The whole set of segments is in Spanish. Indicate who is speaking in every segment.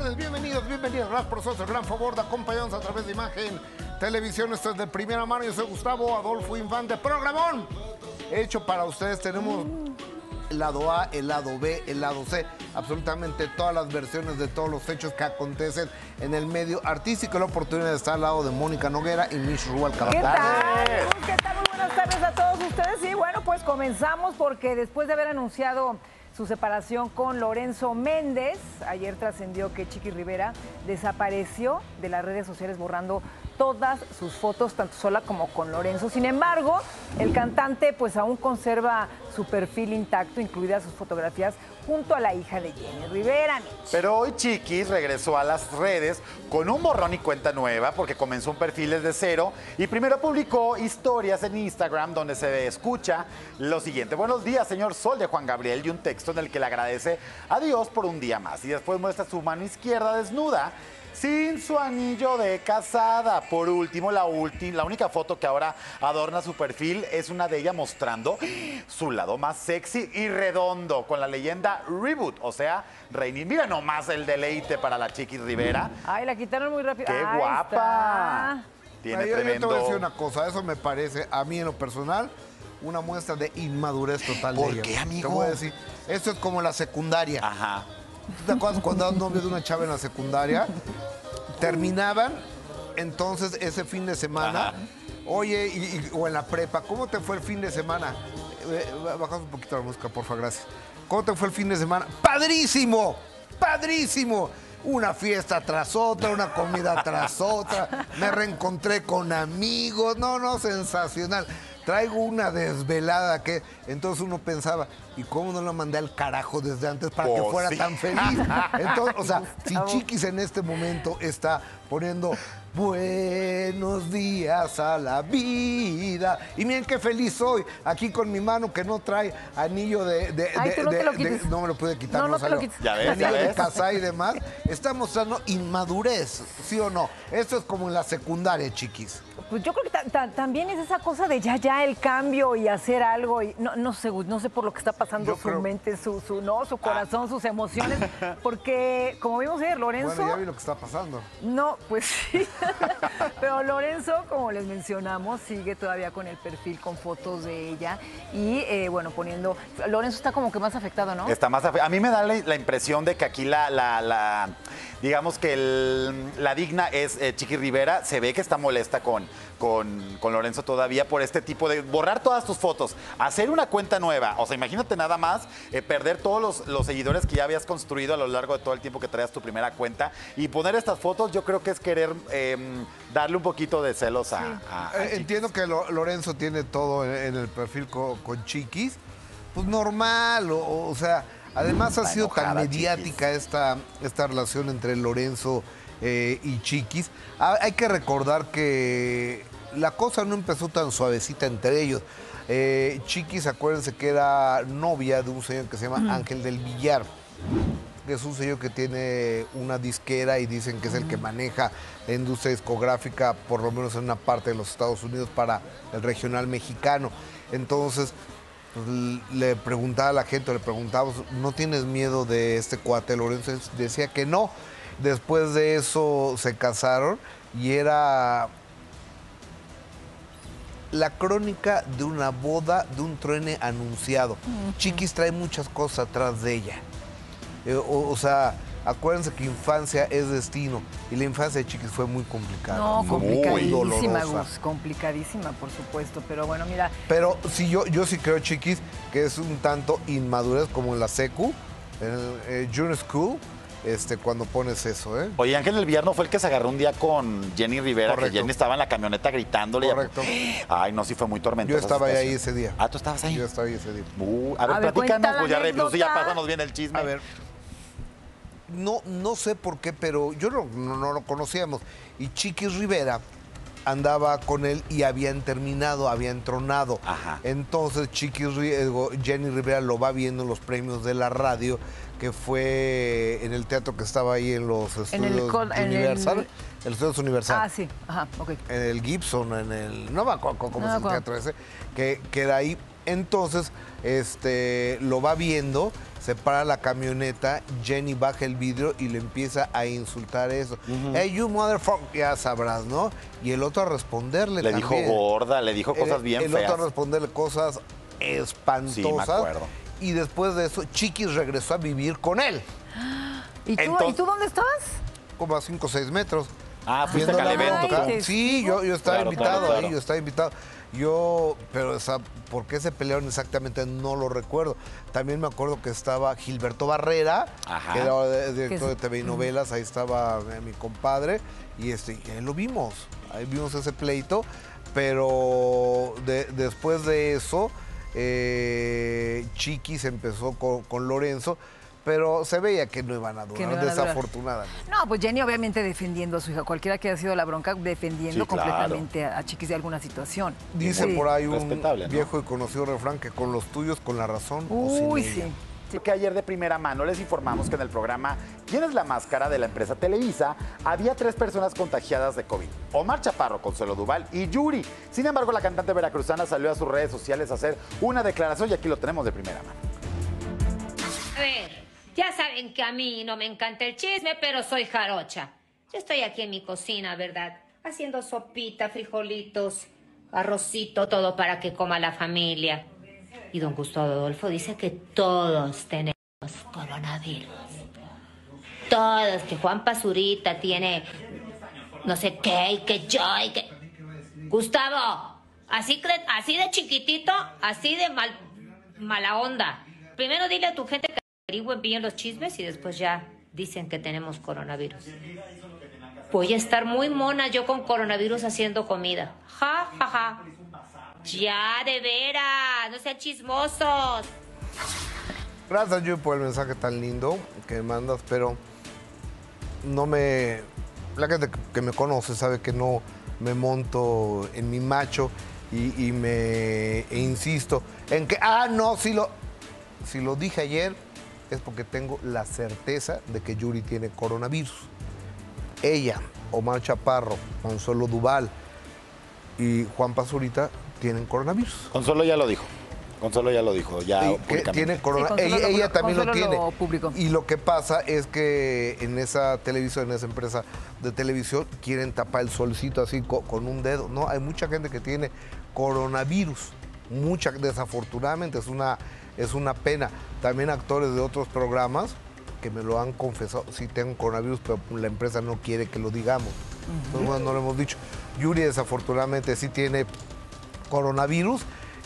Speaker 1: tardes, bienvenidos. Gracias por su gran favor de acompañarnos a través de Imagen Televisión. Esto es de primera mano. Yo soy Gustavo Adolfo Infante. Programón hecho para ustedes. Tenemos el lado A, el lado B, el lado C. Absolutamente todas las versiones de todos los hechos que acontecen en el medio artístico. La oportunidad de estar al lado de Mónica Noguera y Mish Rubalcaba.
Speaker 2: ¿Qué tal? ¿Qué tal? Muy buenas tardes a todos ustedes. Y bueno, pues comenzamos porque después de haber anunciado su separación con Lorenzo Méndez, ayer trascendió que Chiqui Rivera desapareció de las redes sociales borrando todas sus fotos, tanto sola como con Lorenzo. Sin embargo, el cantante pues aún conserva su perfil intacto, incluidas sus fotografías junto a la hija de Jenny Rivera.
Speaker 3: Pero hoy Chiquis regresó a las redes con un borrón y cuenta nueva porque comenzó un perfil desde cero y primero publicó historias en Instagram donde se escucha lo siguiente: buenos días, señor Sol, de Juan Gabriel, y un texto en el que le agradece a Dios por un día más. Y después muestra su mano izquierda desnuda sin su anillo de casada. Por último, la única foto que ahora adorna su perfil es una de ella mostrando su lado más sexy y redondo con la leyenda Reboot, o sea, Reini. Mira nomás el deleite para la Chiquis Rivera.
Speaker 2: Ay, la quitaron muy rápido.
Speaker 3: ¡Qué
Speaker 2: Ahí
Speaker 3: guapa!
Speaker 2: está.
Speaker 3: Tiene
Speaker 1: Yo te
Speaker 3: tremendo...
Speaker 1: voy a decir una cosa. Eso me parece, a mí en lo personal, una muestra de inmadurez total de ella.
Speaker 3: ¿Por qué, amigo?
Speaker 1: Te voy a decir, esto es como la secundaria.
Speaker 3: Ajá.
Speaker 1: ¿Te acuerdas cuando eras novio de una chava en la secundaria? Terminaban, entonces ese fin de semana, oye, o en la prepa, ¿cómo te fue el fin de semana? Bajamos un poquito la música, porfa, gracias. ¿Cómo te fue el fin de semana? ¡Padrísimo! ¡Padrísimo! Una fiesta tras otra, una comida tras otra, me reencontré con amigos, no, sensacional. Traigo una desvelada que entonces uno pensaba, ¿y cómo no la mandé al carajo desde antes para que fuera tan feliz? Entonces, o sea, si Chiquis en este momento está poniendo buenos días a la vida, y miren qué feliz soy, aquí con mi mano que no trae anillo no me lo pude quitar,
Speaker 2: no te lo quites.
Speaker 3: Ya ves,
Speaker 1: anillo
Speaker 3: ya
Speaker 1: de
Speaker 3: ves.
Speaker 1: casa y demás, está mostrando inmadurez, ¿sí o no? Esto es como en la secundaria, Chiquis.
Speaker 2: Pues yo creo que también es esa cosa de ya el cambio y hacer algo. Y no sé por lo que está pasando su mente, su corazón, sus emociones. Porque, como vimos ayer, Lorenzo...
Speaker 1: Bueno, ya vi lo que está pasando.
Speaker 2: No, pues sí. Pero Lorenzo, como les mencionamos, sigue todavía con el perfil con fotos de ella. Y, bueno, poniendo... Lorenzo está como que más afectado, ¿no?
Speaker 3: Está más a mí me da la impresión de que aquí digamos que la digna es Chiqui Rivera. Se ve que está molesta con Lorenzo todavía por este tipo de borrar todas tus fotos, hacer una cuenta nueva. O sea, imagínate nada más perder todos los seguidores que ya habías construido a lo largo de todo el tiempo que traías tu primera cuenta y poner estas fotos. Yo creo que es querer darle un poquito de celos a
Speaker 1: Entiendo que Lorenzo tiene todo en el perfil con Chiquis. Pues normal, o sea, además ha sido tan mediática esta relación entre Lorenzo y Chiquis. Hay que recordar que la cosa no empezó tan suavecita entre ellos. Chiquis, acuérdense que era novia de un señor que se llama Ángel del Villar, que es un señor que tiene una disquera y dicen que es el que maneja la industria discográfica, por lo menos en una parte de los Estados Unidos, para el regional mexicano. Entonces, pues, le preguntaba a la gente, le preguntábamos, ¿no tienes miedo de este cuate Lorenzo? Decía que no. Después de eso se casaron y era la crónica de una boda, de un truene anunciado. Chiquis trae muchas cosas atrás de ella. O sea, acuérdense que infancia es destino y la infancia de Chiquis fue muy complicada.
Speaker 2: No, complicadísima,
Speaker 1: dolorosa.
Speaker 2: Gus, complicadísima, por supuesto. Pero bueno, mira...
Speaker 1: Pero sí, yo sí creo, Chiquis, que es un tanto inmadurez como en la secu, en el Junior School, cuando pones eso, ¿eh?
Speaker 3: Oye, Ángel del Villar no fue el que se agarró un día con Jenny Rivera,
Speaker 1: Correcto.
Speaker 3: que Jenny estaba en la camioneta gritándole.
Speaker 1: Correcto.
Speaker 3: Ay, no, sí fue muy tormentoso.
Speaker 1: Yo estaba ahí ese día.
Speaker 3: Ah, ¿tú estabas ahí?
Speaker 1: Yo estaba ahí ese día.
Speaker 3: A ver,
Speaker 2: cuenta
Speaker 3: platícanos,
Speaker 2: la
Speaker 3: pues ya
Speaker 2: anécdota.
Speaker 3: ya pásanos bien el chisme.
Speaker 1: A ver, no sé por qué, pero yo no lo conocíamos. Y Chiquis Rivera andaba con él y habían terminado, habían tronado.
Speaker 3: Ajá.
Speaker 1: Entonces Jenny Rivera lo va viendo en los premios de la radio, que fue en el teatro que estaba ahí en los estudios Universal. El Estudios Universal.
Speaker 2: Ah, sí, ajá, ok.
Speaker 1: En el Gibson, no me acuerdo cómo es el teatro ese, que era ahí. Entonces, lo va viendo, se para la camioneta, Jenny baja el vidrio y le empieza a insultar eso. Hey, you motherfucker, ya sabrás, ¿no? Y el otro a responderle
Speaker 3: Le
Speaker 1: también.
Speaker 3: dijo gorda, le dijo cosas bien feas.
Speaker 1: El otro a responderle cosas espantosas.
Speaker 3: Sí, me acuerdo.
Speaker 1: Y después de eso, Chiquis regresó a vivir con él.
Speaker 2: ¿Y tú dónde estabas?
Speaker 1: Como a 5 o 6 metros.
Speaker 3: Ah, fuiste acá al evento.
Speaker 2: Ay,
Speaker 1: Sí, yo estaba
Speaker 3: Claro,
Speaker 1: invitado
Speaker 3: claro,
Speaker 1: ahí,
Speaker 3: claro.
Speaker 1: yo estaba invitado. Pero ¿por qué se pelearon exactamente? No lo recuerdo. También me acuerdo que estaba Gilberto Barrera,
Speaker 3: Ajá.
Speaker 1: que era director de TV y novelas, ahí estaba mi compadre, y ahí lo vimos, ahí vimos ese pleito, pero después de eso, Chiquis empezó con Lorenzo, pero se veía que no iban a durar,
Speaker 2: Que no iban a durar.
Speaker 1: desafortunadamente.
Speaker 2: No, pues Jenny obviamente defendiendo a su hija, cualquiera que haya sido la bronca, defendiendo
Speaker 3: Sí, claro.
Speaker 2: completamente a Chiquis de alguna situación.
Speaker 1: Dice
Speaker 2: Sí.
Speaker 1: por ahí un
Speaker 3: Respetable, ¿no?
Speaker 1: viejo y conocido refrán que con los tuyos, con la razón o sin
Speaker 2: Uy,
Speaker 1: ella.
Speaker 2: sí. Sí.
Speaker 3: Que ayer de primera mano les informamos que en el programa ¿Quién es la máscara? De la empresa Televisa había 3 personas contagiadas de COVID. Omar Chaparro, Consuelo Duval y Yuri. Sin embargo, la cantante veracruzana salió a sus redes sociales a hacer una declaración y aquí lo tenemos de primera mano.
Speaker 4: A ver, ya saben que a mí no me encanta el chisme, pero soy jarocha. Yo estoy aquí en mi cocina, ¿verdad? Haciendo sopita, frijolitos, arrocito, todo para que coma la familia. Y don Gustavo Adolfo dice que todos tenemos coronavirus. Todos, que Juan Pazurita tiene no sé qué, y que yo, y que... Gustavo, así de chiquitito, así de mala onda. Primero dile a tu gente que averigüen bien los chismes y después ya dicen que tenemos coronavirus. Voy a estar muy mona yo con coronavirus haciendo comida. Ja, ja, ja. Ya, de veras, no sean chismosos.
Speaker 1: Gracias, Yuri, por el mensaje tan lindo que me mandas, pero la gente que me conoce sabe que no me monto en mi macho e insisto en que, si lo dije ayer es porque tengo la certeza de que Yuri tiene coronavirus. Ella, Omar Chaparro, Consuelo Duval y Juan Pazurita tienen coronavirus.
Speaker 3: Consuelo ya lo dijo. Ya
Speaker 1: Que
Speaker 3: públicamente.
Speaker 1: tiene corona.
Speaker 2: Sí, Consuelo
Speaker 1: ella
Speaker 2: lo-
Speaker 1: también lo
Speaker 2: Consuelo
Speaker 1: tiene.
Speaker 2: lo publicó.
Speaker 1: Y lo que pasa es que en esa televisión, en esa empresa de televisión, quieren tapar el solcito así con un dedo. No, hay mucha gente que tiene coronavirus. Desafortunadamente, es una pena. También actores de otros programas que me lo han confesado, sí tengo coronavirus, pero la empresa no quiere que lo digamos. Entonces, bueno, no lo hemos dicho. Yuri desafortunadamente sí tiene coronavirus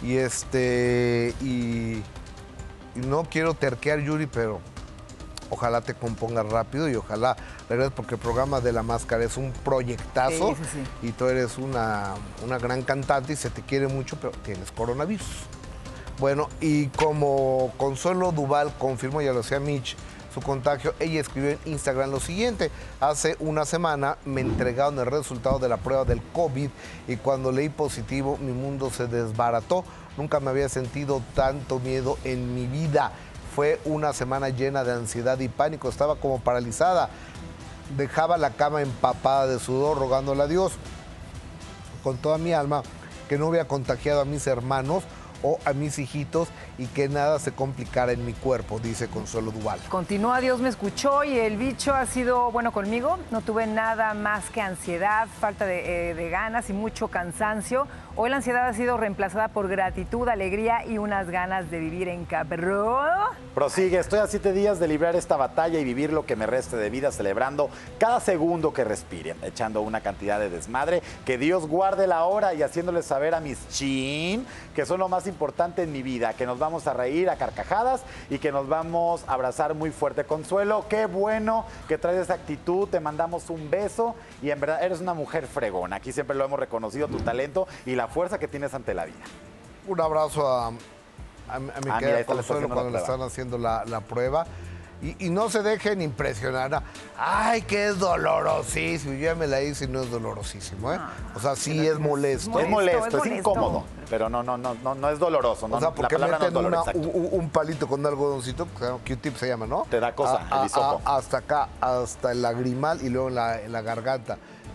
Speaker 1: y no quiero terquear, Yuri, pero ojalá te compongas rápido y ojalá regreses, porque el programa de La Máscara es un proyectazo.
Speaker 2: Sí, sí, sí.
Speaker 1: Y tú eres una gran cantante y se te quiere mucho, pero tienes coronavirus. Bueno, y como Consuelo Duval confirmó, ya lo decía Mitch, su contagio, ella escribió en Instagram lo siguiente: hace una semana me entregaron el resultado de la prueba del COVID y cuando leí positivo mi mundo se desbarató. Nunca me había sentido tanto miedo en mi vida. Fue una semana llena de ansiedad y pánico, estaba como paralizada. Dejaba la cama empapada de sudor rogándole a Dios con toda mi alma que no hubiera contagiado a mis hermanos o a mis hijitos y que nada se complicara en mi cuerpo, dice Consuelo Duval.
Speaker 2: Continúa, Dios me escuchó y el bicho ha sido bueno conmigo. No tuve nada más que ansiedad, falta de ganas y mucho cansancio. Hoy la ansiedad ha sido reemplazada por gratitud, alegría y unas ganas de vivir en cabrón.
Speaker 3: Prosigue, estoy a 7 días de librar esta batalla y vivir lo que me reste de vida, celebrando cada segundo que respire, echando una cantidad de desmadre, que Dios guarde la hora y haciéndoles saber a mis chin que son lo más importante en mi vida, que nos vamos a reír a carcajadas y que nos vamos a abrazar muy fuerte. Consuelo, qué bueno que traes esa actitud, te mandamos un beso y en verdad eres una mujer fregona. Aquí siempre lo hemos reconocido, tu talento y la fuerza que tienes ante la vida.
Speaker 1: Un abrazo a mi
Speaker 3: mira,
Speaker 1: querida
Speaker 3: esta le está
Speaker 1: Consuelo
Speaker 3: haciendo
Speaker 1: cuando
Speaker 3: la
Speaker 1: le
Speaker 3: prueba.
Speaker 1: están haciendo la prueba. Y no se dejen impresionar. Ay, que es dolorosísimo. Yo ya me la hice y no es dolorosísimo, ¿eh? O sea, sí es molesto.
Speaker 3: Es molesto,
Speaker 2: es
Speaker 3: es
Speaker 2: molesto.
Speaker 3: incómodo, pero no es doloroso. No,
Speaker 1: O sea,
Speaker 3: la
Speaker 1: porque
Speaker 3: palabra no es
Speaker 1: meten
Speaker 3: dolor, exacto.
Speaker 1: un palito con un algodoncito, Q-tip se llama, ¿no?
Speaker 3: Te da cosa, el hisopo.
Speaker 1: Hasta acá, hasta el lagrimal y luego en la garganta.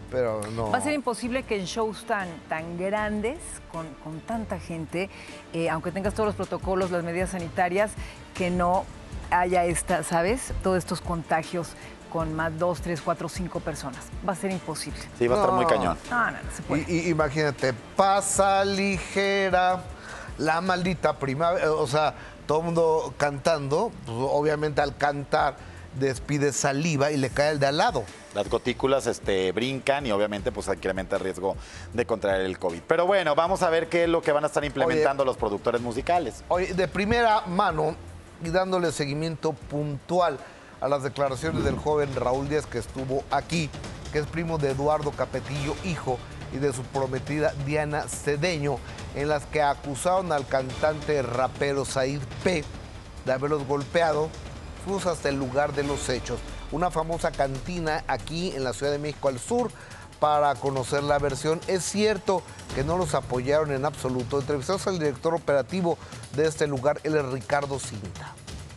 Speaker 1: pero no.
Speaker 2: Va a ser imposible que en shows tan grandes, con tanta gente, aunque tengas todos los protocolos, las medidas sanitarias, que no haya ¿sabes? Todos estos contagios con más 2, 3, 4, 5 personas. Va a ser imposible.
Speaker 3: Sí, va a estar muy cañón.
Speaker 2: No se puede.
Speaker 1: Imagínate, pasa ligera la maldita primavera. O sea, todo el mundo cantando, pues, obviamente al cantar despide saliva y le cae el de al lado.
Speaker 3: Las gotículas brincan y obviamente pues incrementa el riesgo de contraer el COVID. Pero bueno, vamos a ver qué es lo que van a estar implementando los productores musicales.
Speaker 1: Oye, de primera mano y dándole seguimiento puntual a las declaraciones del joven Raúl Díaz, que estuvo aquí, que es primo de Eduardo Capetillo, hijo, y de su prometida Diana Cedeño, en las que acusaron al cantante rapero Said P de haberlos golpeado. Fuimos hasta el lugar de los hechos, una famosa cantina aquí en la Ciudad de México al sur, para conocer la versión. Es cierto que no los apoyaron en absoluto. Entrevistamos al director operativo de este lugar, él es Ricardo Cinta.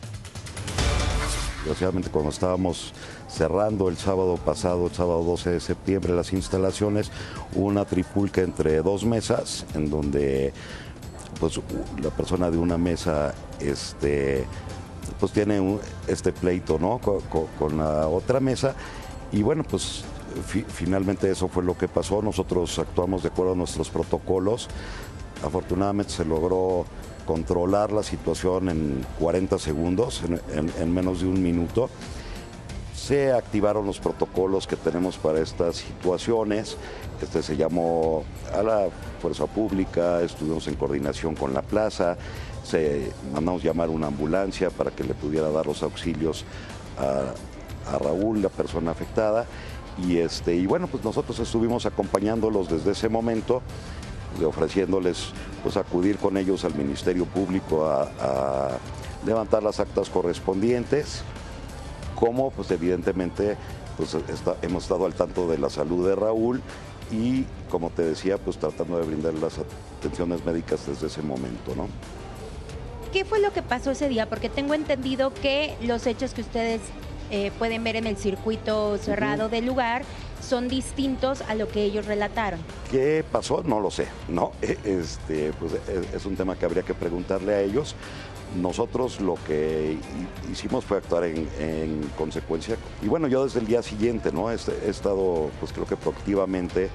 Speaker 5: Desgraciadamente, cuando estábamos cerrando el sábado pasado, el sábado 12 de septiembre, las instalaciones, hubo una trifulca entre dos mesas, en donde pues, la persona de una mesa pues tiene este pleito, ¿no? con la otra mesa, y bueno, pues finalmente eso fue lo que pasó. Nosotros actuamos de acuerdo a nuestros protocolos. Afortunadamente se logró controlar la situación en 40 segundos, en menos de un minuto. Se activaron los protocolos que tenemos para estas situaciones. Se llamó a la fuerza pública, estuvimos en coordinación con la plaza, mandamos llamar una ambulancia para que le pudiera dar los auxilios a Raúl, la persona afectada. Y bueno, pues nosotros estuvimos acompañándolos desde ese momento, ofreciéndoles pues acudir con ellos al Ministerio Público a levantar las actas correspondientes, como pues evidentemente pues hemos estado al tanto de la salud de Raúl y, como te decía, pues tratando de brindar las atenciones médicas desde ese momento, ¿no?
Speaker 6: ¿Qué fue lo que pasó ese día? Porque tengo entendido que los hechos que ustedes pueden ver en el circuito cerrado del lugar son distintos a lo que ellos relataron.
Speaker 5: ¿Qué pasó? No lo sé, ¿no? Pues es un tema que habría que preguntarle a ellos. Nosotros lo que hicimos fue actuar en consecuencia. Y bueno, yo desde el día siguiente, ¿no? He estado, pues creo que proactivamente,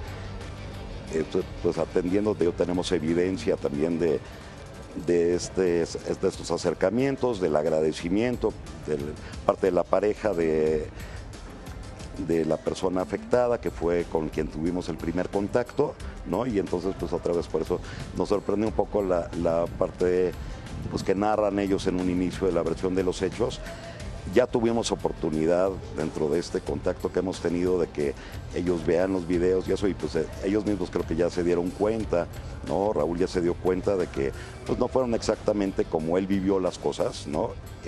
Speaker 5: pues atendiendo. Tenemos evidencia también de estos acercamientos, del agradecimiento de parte de la pareja de la persona afectada, que fue con quien tuvimos el primer contacto, ¿no? Y entonces, pues otra vez por eso nos sorprende un poco la parte pues, que narran ellos en un inicio de la versión de los hechos. Ya tuvimos oportunidad dentro de este contacto que hemos tenido de que ellos vean los videos y eso, y pues ellos mismos creo que ya se dieron cuenta, ¿no? Raúl ya se dio cuenta de que pues no fueron exactamente como él vivió las cosas, ¿no?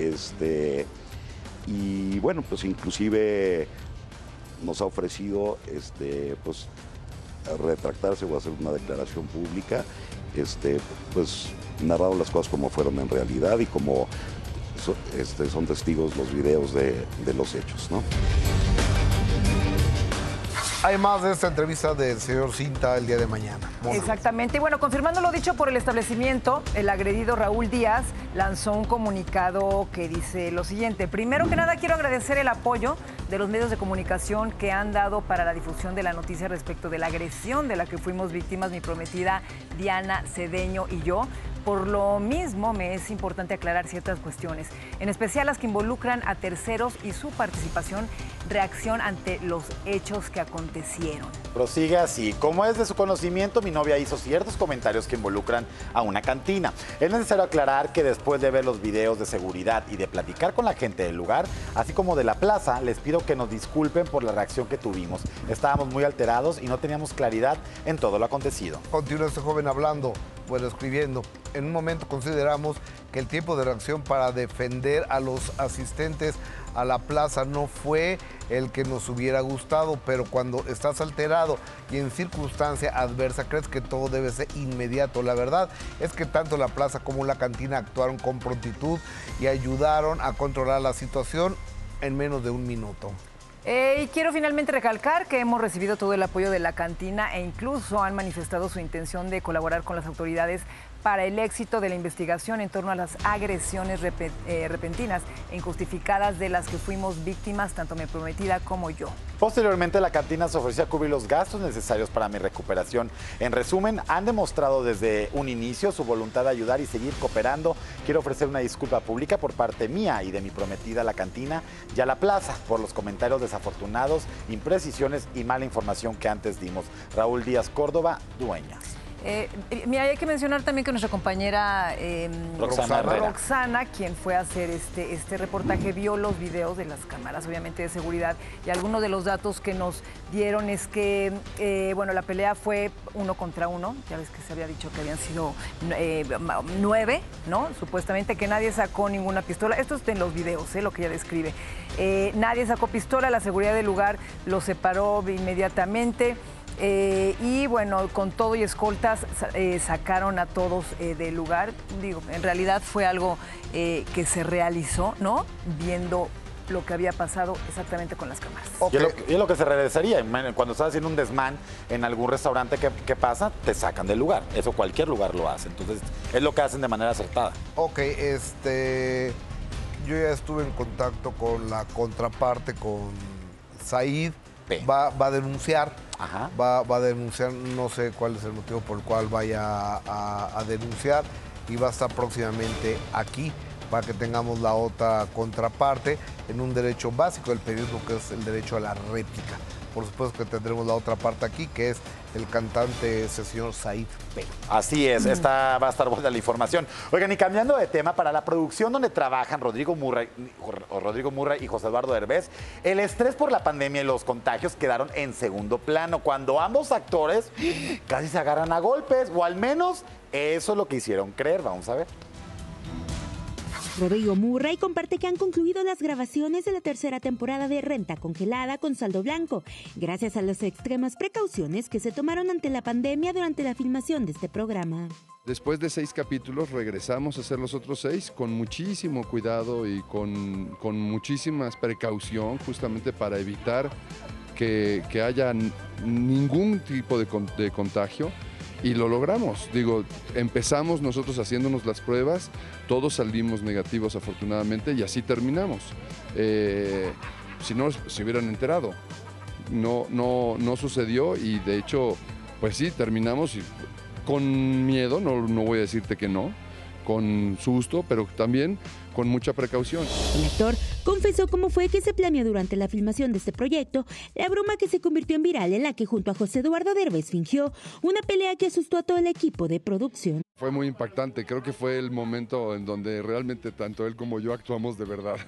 Speaker 5: Y bueno, pues inclusive nos ha ofrecido pues retractarse o hacer una declaración pública, pues narrado las cosas como fueron en realidad y como son testigos los videos de los hechos, ¿no?
Speaker 1: Hay más de esta entrevista del señor Cinta el día de mañana.
Speaker 2: Exactamente. Y bueno, confirmando lo dicho por el establecimiento, el agredido Raúl Díaz lanzó un comunicado que dice lo siguiente. Primero que nada, quiero agradecer el apoyo de los medios de comunicación que han dado para la difusión de la noticia respecto de la agresión de la que fuimos víctimas mi prometida Diana Cedeño y yo. Por lo mismo, me es importante aclarar ciertas cuestiones, en especial las que involucran a terceros y su reacción ante los hechos que acontecieron.
Speaker 3: Prosigue así. Como es de su conocimiento, mi novia hizo ciertos comentarios que involucran a una cantina. Es necesario aclarar que después de ver los videos de seguridad y de platicar con la gente del lugar, así como de la plaza, les pido que nos disculpen por la reacción que tuvimos. Estábamos muy alterados y no teníamos claridad en todo lo acontecido.
Speaker 1: Continúa este joven hablando, bueno, escribiendo. En un momento consideramos que el tiempo de reacción para defender a los asistentes a la plaza no fue el que nos hubiera gustado, pero cuando estás alterado y en circunstancia adversa, crees que todo debe ser inmediato. La verdad es que tanto la plaza como la cantina actuaron con prontitud y ayudaron a controlar la situación en menos de un minuto.
Speaker 2: Y quiero finalmente recalcar que hemos recibido todo el apoyo de la cantina e incluso han manifestado su intención de colaborar con las autoridades para el éxito de la investigación en torno a las agresiones repentinas e injustificadas de las que fuimos víctimas, tanto mi prometida como yo.
Speaker 3: Posteriormente, la cantina se ofreció a cubrir los gastos necesarios para mi recuperación. En resumen, han demostrado desde un inicio su voluntad de ayudar y seguir cooperando. Quiero ofrecer una disculpa pública por parte mía y de mi prometida a la cantina y a la plaza por los comentarios desafortunados, imprecisiones y mala información que antes dimos. Raúl Díaz Córdoba, Dueñas.
Speaker 2: Mira, hay que mencionar también que nuestra compañera
Speaker 3: Roxana,
Speaker 2: quien fue a hacer este reportaje, vio los videos de las cámaras, obviamente de seguridad, y algunos de los datos que nos dieron es que, bueno, la pelea fue 1 contra 1, ya ves que se había dicho que habían sido 9, ¿no? Supuestamente que nadie sacó ninguna pistola. Esto está en los videos, lo que ella describe. Nadie sacó pistola, la seguridad del lugar lo separó inmediatamente. Y bueno, con todo y escoltas sacaron a todos del lugar. Digo, en realidad fue algo que se realizó, ¿no? Viendo lo que había pasado exactamente con las cámaras.
Speaker 3: Okay. Y es lo que se regresaría. Cuando estás haciendo un desmán en algún restaurante, ¿qué pasa? Te sacan del lugar. Eso cualquier lugar lo hace. Entonces, es lo que hacen de manera acertada.
Speaker 1: Ok, yo ya estuve en contacto con la contraparte, con Said. Va a denunciar.
Speaker 3: Ajá.
Speaker 1: Va a denunciar, no sé cuál es el motivo por el cual vaya a denunciar, y va a estar próximamente aquí para que tengamos la otra contraparte en un derecho básico del periodismo, que es el derecho a la réplica. Por supuesto que tendremos la otra parte aquí, que es el cantante, ese señor Said P.
Speaker 3: Así es, esta va a estar buena la información. Oigan, y cambiando de tema, para la producción donde trabajan Rodrigo Murray y José Eduardo Derbez, el estrés por la pandemia y los contagios quedaron en segundo plano, cuando ambos actores casi se agarran a golpes, o al menos eso es lo que hicieron creer. Vamos a ver.
Speaker 6: Rodrigo Murray comparte que han concluido las grabaciones de la tercera temporada de Renta Congelada con saldo blanco, gracias a las extremas precauciones que se tomaron ante la pandemia durante la filmación de este programa.
Speaker 7: Después de 6 capítulos regresamos a hacer los otros 6 con muchísimo cuidado y con muchísima precaución, justamente para evitar que haya ningún tipo de contagio. Y lo logramos. Digo, empezamos nosotros haciéndonos las pruebas, todos salimos negativos afortunadamente y así terminamos. Si no, se hubieran enterado. No sucedió y de hecho, pues sí, terminamos con miedo, no voy a decirte que no, con susto, pero también con mucha precaución.
Speaker 6: El actor confesó cómo fue que se planeó durante la filmación de este proyecto la broma que se convirtió en viral, en la que junto a José Eduardo Derbez fingió una pelea que asustó a todo el equipo de producción.
Speaker 7: Fue muy impactante, creo que fue el momento en donde realmente tanto él como yo actuamos de verdad.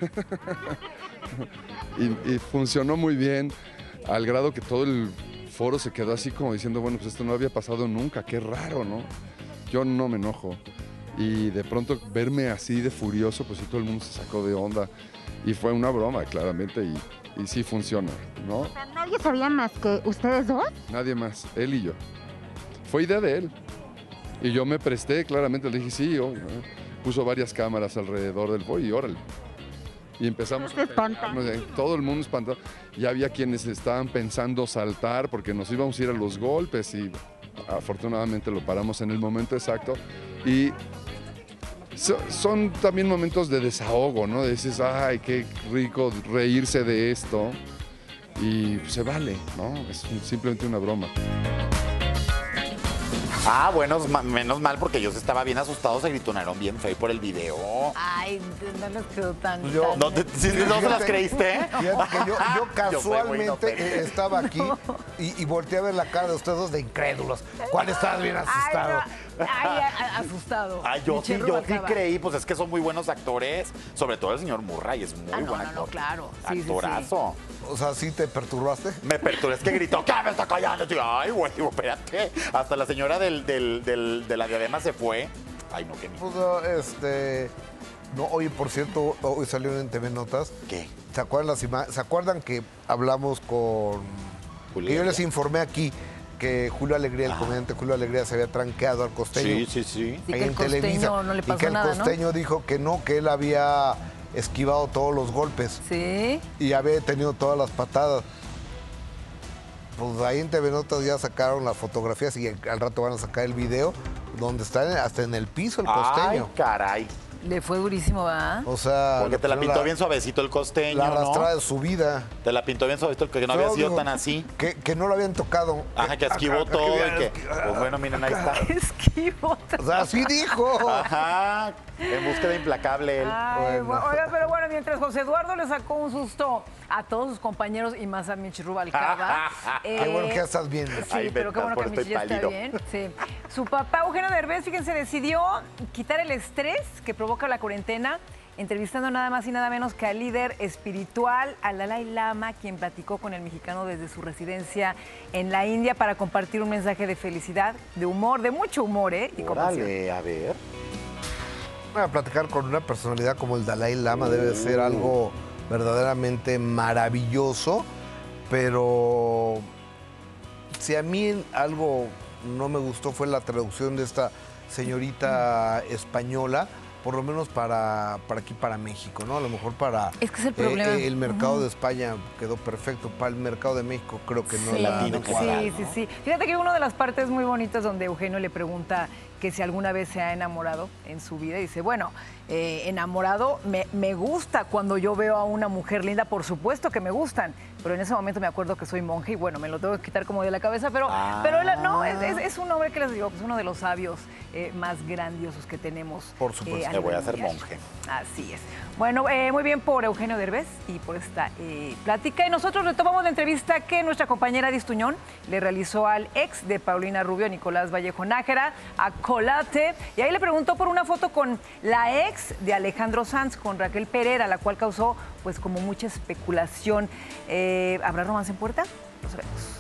Speaker 7: y funcionó muy bien, al grado que todo el foro se quedó así como diciendo, bueno, pues esto no había pasado nunca, qué raro, ¿no? Yo no me enojo. Y de pronto verme así de furioso, pues sí, todo el mundo se sacó de onda. Y fue una broma, claramente, y sí funciona, ¿no?
Speaker 8: O sea, ¿nadie sabía más que ustedes dos?
Speaker 7: Nadie más, él y yo. Fue idea de él. Y yo me presté, claramente, le dije, sí, puso varias cámaras alrededor del foro y órale. Y empezamos a pegarnos, todo el mundo espantado. Ya había quienes estaban pensando saltar porque nos íbamos a ir a los golpes y afortunadamente lo paramos en el momento exacto. Y son también momentos de desahogo, ¿no? Dices, ay, qué rico reírse de esto. Y se vale, ¿no? Es simplemente una broma.
Speaker 3: Ah, bueno, menos mal, porque ellos estaban bien asustados, se gritonaron bien feo por el video.
Speaker 2: Ay, no les quedó tan...
Speaker 3: ¿No se las creíste?
Speaker 1: Fíjate que yo casualmente estaba aquí y volteé a ver la cara de ustedes dos de incrédulos. ¿Cuál estabas bien asustado?
Speaker 2: Ay, asustado.
Speaker 3: Ay, yo sí creí, pues es que son muy buenos actores, sobre todo el señor Murray, es muy buen actor.
Speaker 2: No, claro. Sí,
Speaker 3: actorazo.
Speaker 2: Sí.
Speaker 1: O sea, ¿sí te perturbaste?
Speaker 3: Me perturbé, es que gritó, ¿qué me está callando? Y yo, ay, güey, espérate. Hasta la señora de la diadema se fue. Ay, no, qué miedo.
Speaker 1: Pues, no, oye, por cierto, hoy salieron en TV Notas.
Speaker 3: ¿Qué?
Speaker 1: ¿Se acuerdan que hablamos con...
Speaker 3: Julio
Speaker 1: que yo les
Speaker 3: Alegría.
Speaker 1: informé aquí que Julio Alegría, el comediante Julio Alegría, se había tranqueado al Costeño.
Speaker 3: Sí.
Speaker 2: Y que
Speaker 1: en
Speaker 2: el Costeño
Speaker 1: Televisa.
Speaker 2: no le pasó
Speaker 1: y que el
Speaker 2: nada,
Speaker 1: Costeño dijo que no, que él había esquivado todos los golpes.
Speaker 2: Sí.
Speaker 1: Y había tenido todas las patadas. Pues ahí en TV Notas ya sacaron las fotografías y al rato van a sacar el video donde está hasta en el piso el costeño.
Speaker 3: Ay, caray.
Speaker 2: Le fue durísimo, ¿verdad?
Speaker 1: O sea...
Speaker 3: Porque te la pintó bien suavecito el costeño,
Speaker 1: La arrastrada
Speaker 3: ¿no?
Speaker 1: de su vida.
Speaker 3: Te la pintó bien suavecito, que no había sido tan así.
Speaker 1: Que no lo habían tocado.
Speaker 3: Ajá, que esquivó todo y que... Pues bueno, miren, ahí está.
Speaker 2: Esquivo.
Speaker 1: O sea, así dijo.
Speaker 3: Ajá, en búsqueda implacable él.
Speaker 2: Ay,
Speaker 1: Bueno.
Speaker 2: oiga, pero bueno, mientras José Eduardo le sacó un susto a todos sus compañeros y más a Mitch Rubalcaba.
Speaker 1: Qué bueno que ya estás bien.
Speaker 2: Sí,
Speaker 3: Ay,
Speaker 2: pero qué bueno que
Speaker 3: por
Speaker 2: Mitch
Speaker 3: estoy
Speaker 2: ya está
Speaker 3: pálido.
Speaker 2: bien. Sí. Su papá, Eugenio Derbez, fíjense, decidió quitar el estrés que provoca la cuarentena, entrevistando nada más y nada menos que al líder espiritual, al Dalai Lama, quien platicó con el mexicano desde su residencia en la India para compartir un mensaje de felicidad, de humor, de mucho humor, y compasión.
Speaker 3: Órale, a ver.
Speaker 1: A platicar con una personalidad como el Dalai Lama debe ser algo verdaderamente maravilloso, pero si a mí algo no me gustó fue la traducción de esta señorita española, por lo menos para aquí, para México, ¿no? A lo mejor para
Speaker 2: Es que es el problema.
Speaker 1: el mercado de España quedó perfecto, para el mercado de México creo que no
Speaker 2: Sí,
Speaker 1: la adecuada.
Speaker 2: sí, sí, sí. Fíjate que una de las partes muy bonitas donde Eugenio le pregunta que si alguna vez se ha enamorado en su vida, y dice, bueno, enamorado, me gusta cuando yo veo a una mujer linda, por supuesto que me gustan, pero en ese momento me acuerdo que soy monje y bueno, me lo tengo que quitar como de la cabeza, pero no, es un hombre que les digo, pues uno de los sabios más grandiosos que tenemos.
Speaker 1: Por supuesto.
Speaker 3: Me voy a hacer
Speaker 2: mundial.
Speaker 3: monje.
Speaker 2: Así es. Bueno, muy bien por Eugenio Derbez y por esta plática. Y nosotros retomamos la entrevista que nuestra compañera Distuñón le realizó al ex de Paulina Rubio, Nicolás Vallejo Nájera, a Colate. Y ahí le preguntó por una foto con la ex de Alejandro Sanz, con Raquel Pereira, la cual causó pues como mucha especulación. ¿Habrá romance en puerta? Lo sabemos.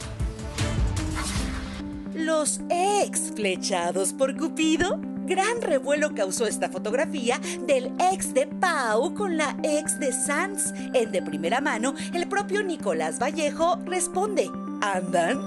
Speaker 9: Los ex flechados por Cupido. Gran revuelo causó esta fotografía del ex de Pau con la ex de Sanz. En de primera mano, el propio Nicolás Vallejo responde: ¿andan?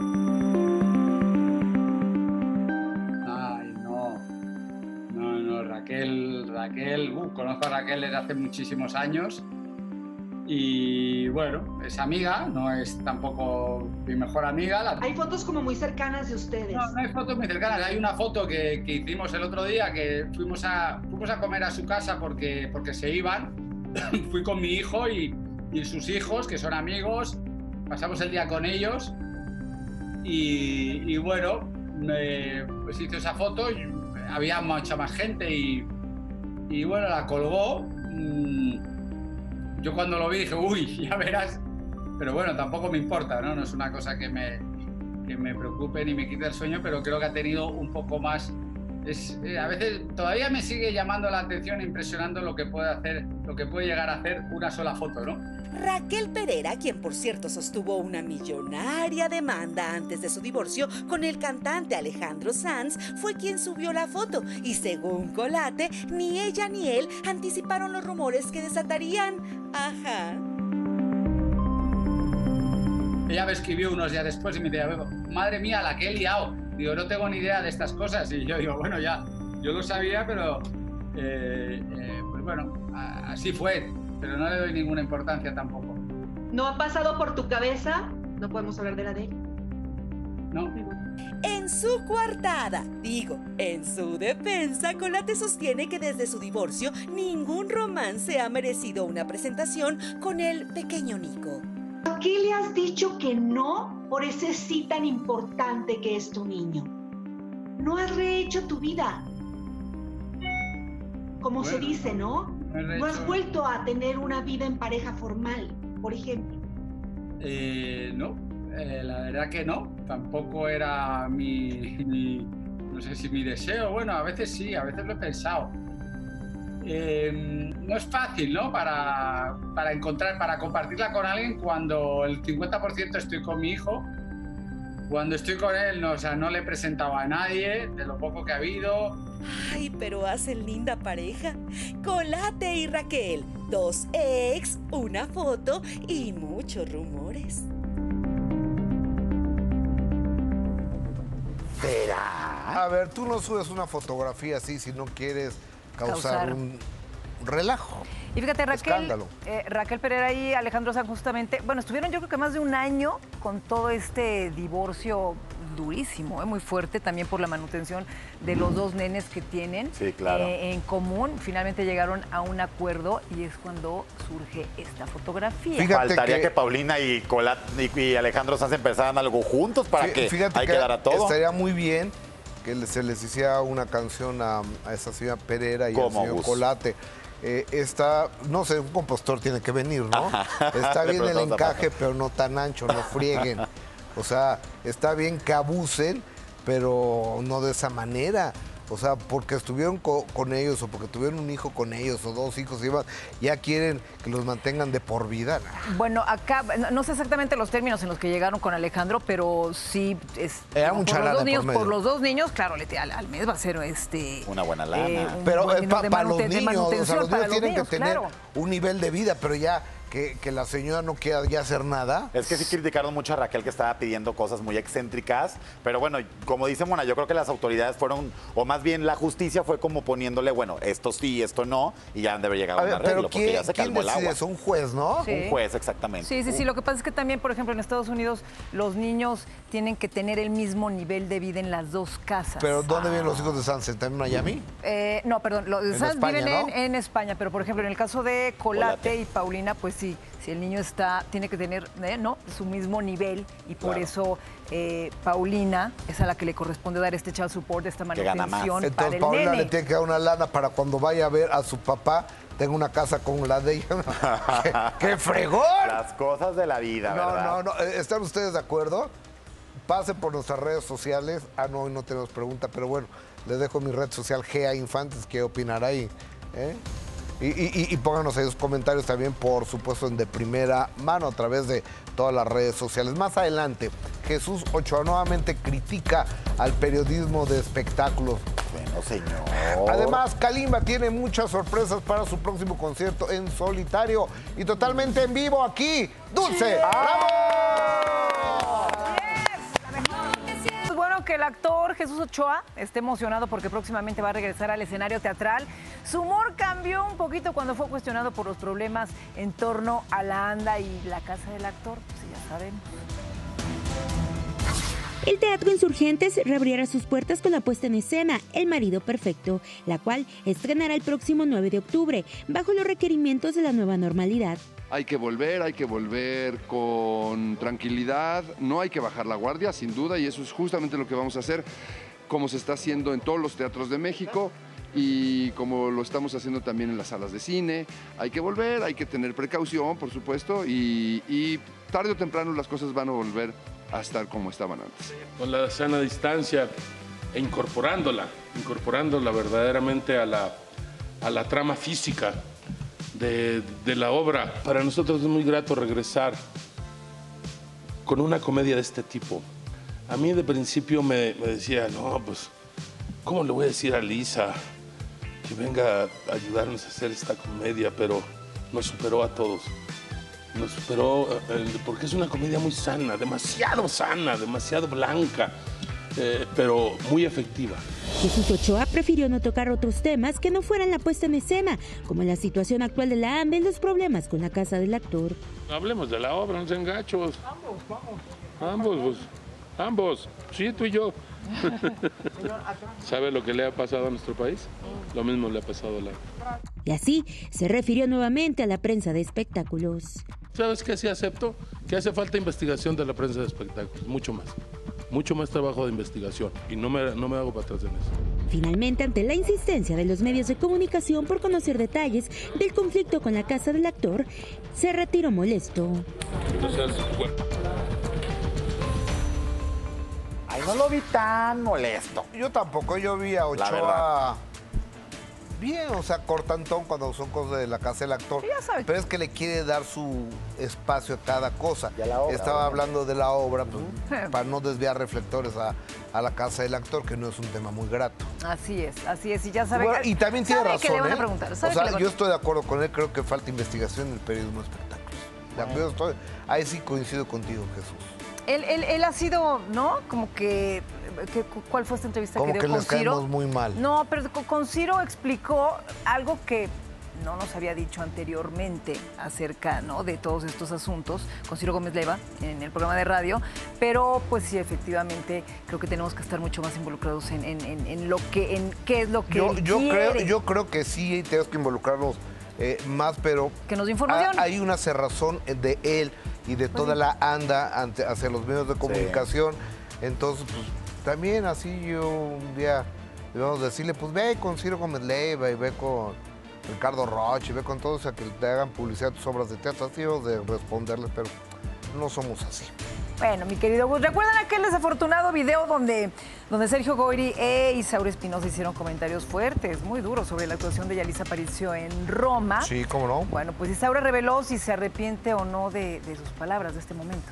Speaker 10: Ay, no, Raquel, conozco a Raquel desde hace muchísimos años y bueno, es amiga, no es tampoco mi mejor amiga.
Speaker 11: Hay fotos como muy cercanas de ustedes.
Speaker 10: No hay fotos muy cercanas, hay una foto que hicimos el otro día, que fuimos a comer a su casa porque se iban, fui con mi hijo y sus hijos, que son amigos, pasamos el día con ellos y bueno, pues hizo esa foto, y había mucha más gente y bueno, la colgó. Yo cuando lo vi dije, uy, ya verás, pero bueno, tampoco me importa, ¿no? No es una cosa que me preocupe ni me quite el sueño, pero creo que ha tenido un poco más... a veces todavía me sigue llamando la atención, impresionando lo que puede llegar a hacer una sola foto, ¿no?
Speaker 9: Raquel Pereira, quien por cierto sostuvo una millonaria demanda antes de su divorcio con el cantante Alejandro Sanz, fue quien subió la foto y según Colate, ni ella ni él anticiparon los rumores que desatarían. Ajá.
Speaker 10: Ella me escribió unos días después y me decía, madre mía, la que he liado. Digo, no tengo ni idea de estas cosas. Y yo digo, bueno, ya, yo lo sabía, pero pues bueno, así fue. Pero no le doy ninguna importancia tampoco.
Speaker 11: ¿No ha pasado por tu cabeza? No podemos hablar de la de él.
Speaker 10: No.
Speaker 9: En su coartada, en su defensa, Colate sostiene que desde su divorcio ningún romance ha merecido una presentación con el pequeño Nico.
Speaker 11: ¿Por qué le has dicho que no por ese sí tan importante que es tu niño? No has rehecho tu vida. Como se dice, ¿no? No has vuelto a tener una vida en pareja formal, por ejemplo.
Speaker 10: No, la verdad que no. Tampoco era no sé si mi deseo. Bueno, a veces sí, a veces lo he pensado. No es fácil, ¿no? Para compartirla con alguien cuando el 50% estoy con mi hijo. Cuando estoy con él, no, o sea, no le he presentado a nadie, de lo poco que ha habido.
Speaker 9: Ay, pero hacen linda pareja. Colate y Raquel, 2 ex, una foto y muchos rumores.
Speaker 3: ¿Será?
Speaker 1: A ver, tú no subes una fotografía así si no quieres causar un relajo.
Speaker 2: Y fíjate,
Speaker 1: Escándalo.
Speaker 2: Raquel Pereira y Alejandro Sanz justamente, bueno, estuvieron yo creo que más de un año con todo este divorcio durísimo, muy fuerte, también por la manutención de los dos nenes que tienen en común. Finalmente llegaron a un acuerdo y es cuando surge esta fotografía.
Speaker 3: Fíjate Faltaría que Paulina y Alejandro Sanz empezaran algo juntos para que ahí quedara todo.
Speaker 1: Estaría muy bien que se les hiciera una canción a esa señora Pereira y al señor Colate. No sé, un compositor tiene que venir, ¿no? Está bien el encaje, pero no tan ancho, no frieguen. O sea, está bien que abusen, pero no de esa manera. O sea, porque estuvieron con ellos o porque tuvieron un hijo con ellos o dos hijos, ya quieren que los mantengan de por vida.
Speaker 2: Bueno, acá no sé exactamente los términos en los que llegaron con Alejandro, pero sí
Speaker 1: era mucha lana
Speaker 2: por los dos niños, claro, al mes va a ser
Speaker 3: una buena lana.
Speaker 1: Pero para los niños, o sea, los niños tienen que tener un nivel de vida, pero ya que la señora no quiera ya hacer nada.
Speaker 3: Es que sí criticaron mucho a Raquel, que estaba pidiendo cosas muy excéntricas, pero bueno, como dice Mona, yo creo que las autoridades fueron, o más bien la justicia fue como poniéndole, bueno, esto sí, esto no, y ya han de haber llegado a un arreglo, porque ya se calmó el agua.
Speaker 1: Es un juez, ¿no?
Speaker 2: Sí.
Speaker 3: Un juez, exactamente.
Speaker 2: Sí, lo que pasa es que también, por ejemplo, en Estados Unidos, los niños tienen que tener el mismo nivel de vida en las dos casas.
Speaker 1: ¿Pero dónde viven los hijos de Sanz? ¿Están en Miami?
Speaker 2: No, perdón, los de Sanz viven
Speaker 1: ¿no?
Speaker 2: en España, pero por ejemplo, en el caso de Colate y Paulina, pues sí, si el niño tiene que tener su mismo nivel y por eso Paulina es a la que le corresponde dar este child support, esta manutención.
Speaker 1: Entonces Paulina le tiene que dar una lana para cuando vaya a ver a su papá tenga una casa con la de ella. ¡Qué fregón!
Speaker 3: Las cosas de la vida, ¿verdad?
Speaker 1: No. ¿Están ustedes de acuerdo? Pasen por nuestras redes sociales. Hoy no tenemos pregunta, pero bueno, les dejo mi red social GA Infantes, ¿qué opinará ahí? Y pónganos ahí sus comentarios también, por supuesto, de primera mano a través de todas las redes sociales. Más adelante, Jesús Ochoa nuevamente critica al periodismo de espectáculos.
Speaker 3: Bueno, señor.
Speaker 1: Además, Kalimba tiene muchas sorpresas para su próximo concierto en solitario y totalmente en vivo aquí. ¡Dulce! ¡Bravo!
Speaker 2: Bueno, que el actor Jesús Ochoa esté emocionado porque próximamente va a regresar al escenario teatral. Su humor cambió un poquito cuando fue cuestionado por los problemas en torno a la ANDA y la casa del actor, pues ya sabemos.
Speaker 6: El Teatro Insurgentes reabrirá sus puertas con la puesta en escena El Marido Perfecto, la cual estrenará el próximo 9 de octubre, bajo los requerimientos de la nueva normalidad.
Speaker 7: Hay que volver con tranquilidad, no hay que bajar la guardia, sin duda, y eso es justamente lo que vamos a hacer, como se está haciendo en todos los teatros de México y como lo estamos haciendo también en las salas de cine. Hay que volver, hay que tener precaución, por supuesto, y tarde o temprano las cosas van a volver a estar como estaban antes.
Speaker 12: Con la sana distancia e incorporándola verdaderamente a la trama física de la obra. Para nosotros es muy grato regresar con una comedia de este tipo. A mí de principio me decía, no, pues, ¿cómo le voy a decir a Lisa que venga a ayudarnos a hacer esta comedia? Pero nos superó a todos. Nos superó porque es una comedia muy sana, demasiado blanca, pero muy efectiva.
Speaker 6: Jesús Ochoa prefirió no tocar otros temas que no fueran la puesta en escena, como la situación actual de la ANDA y los problemas con la casa del actor.
Speaker 12: Hablemos de la obra, no sean gachos. Ambos, sí, tú y yo. ¿Sabe lo que le ha pasado a nuestro país? Lo mismo le ha pasado a la...
Speaker 6: Y así se refirió nuevamente a la prensa de espectáculos.
Speaker 12: ¿Sabes qué sí acepto? Que hace falta investigación de la prensa de espectáculos, mucho más trabajo de investigación, y no me hago para atrás en eso.
Speaker 6: Finalmente, ante la insistencia de los medios de comunicación por conocer detalles del conflicto con la casa del actor, se retiró molesto.
Speaker 12: Entonces, bueno.
Speaker 3: Ay, no lo vi tan molesto.
Speaker 1: Yo tampoco, yo vi a Ochoa bien, o sea, cortantón cuando son cosas de la casa del actor. Pero es que le quiere dar su espacio a cada cosa. Estaba hablando de la obra, pues, para no desviar reflectores a la casa del actor, que no es un tema muy grato.
Speaker 2: Así es, y ya saben.
Speaker 1: Bueno, y también tiene razón,
Speaker 2: que le van a preguntar.
Speaker 1: O sea, yo estoy de acuerdo con él, creo que falta investigación en el periodismo de espectáculos. Ahí sí coincido contigo, Jesús.
Speaker 2: Él ha sido, ¿no? Como que ¿cuál fue esta entrevista
Speaker 1: como
Speaker 2: que dio
Speaker 1: que
Speaker 2: con
Speaker 1: les
Speaker 2: Ciro?
Speaker 1: caemos muy mal.
Speaker 2: No, pero con Ciro explicó algo que no nos había dicho anteriormente acerca, ¿no?, de todos estos asuntos con Ciro Gómez Leiva en el programa de radio, pero pues sí, efectivamente creo que tenemos que estar mucho más involucrados en qué es lo que él quiere.
Speaker 1: Yo creo que sí tenemos que involucrarnos más, pero
Speaker 2: que nos dé información.
Speaker 1: Hay una cerrazón de él y de toda la anda hacia los medios de comunicación. Entonces, pues también así yo un día debemos decirle, pues ve con Ciro Gómez Leiva y ve con Ricardo Rocha y ve con todos a que te hagan publicidad de tus obras de teatro. Así debemos de responderles, pero no somos así.
Speaker 2: Bueno, mi querido Gus, ¿recuerdan aquel desafortunado video donde Sergio Goyri e Isaura Espinosa hicieron comentarios fuertes, muy duros, sobre la actuación de Yalitza Aparicio en Roma?
Speaker 1: Sí, ¿cómo no?
Speaker 2: Bueno, pues Isaura reveló si se arrepiente o no de sus palabras de este momento.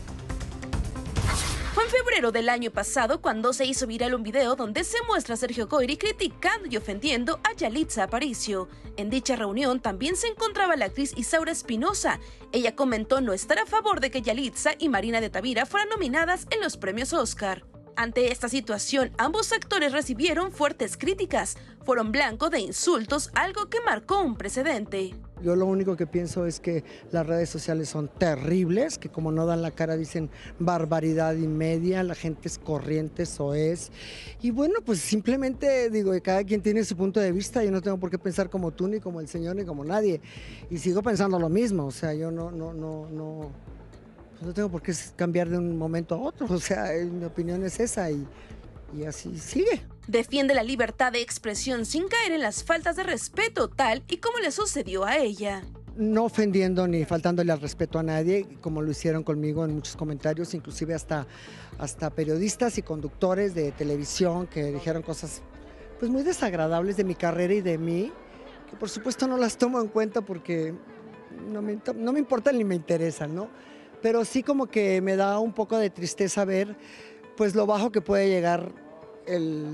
Speaker 13: Fue en febrero del año pasado cuando se hizo viral un video donde se muestra a Sergio Goyri criticando y ofendiendo a Yalitza Aparicio. En dicha reunión también se encontraba la actriz Isaura Espinosa. Ella comentó no estar a favor de que Yalitza y Marina de Tavira fueran nominadas en los premios Oscar. Ante esta situación, ambos actores recibieron fuertes críticas. Fueron blanco de insultos, algo que marcó un precedente.
Speaker 14: Yo lo único que pienso es que las redes sociales son terribles, que como no dan la cara dicen barbaridad y media, la gente es corriente, soez. Y bueno, pues simplemente digo, cada quien tiene su punto de vista, yo no tengo por qué pensar como tú, ni como el señor, ni como nadie. Y sigo pensando lo mismo, o sea, yo no tengo por qué cambiar de un momento a otro, o sea, mi opinión es esa y así sigue.
Speaker 13: Defiende la libertad de expresión sin caer en las faltas de respeto, tal y como le sucedió a ella.
Speaker 14: No ofendiendo ni faltándole al respeto a nadie, como lo hicieron conmigo en muchos comentarios, inclusive hasta periodistas y conductores de televisión que dijeron cosas pues muy desagradables de mi carrera y de mí, que por supuesto no las tomo en cuenta porque no me importan ni me interesan, ¿no? Pero sí como que me da un poco de tristeza ver pues lo bajo que puede llegar el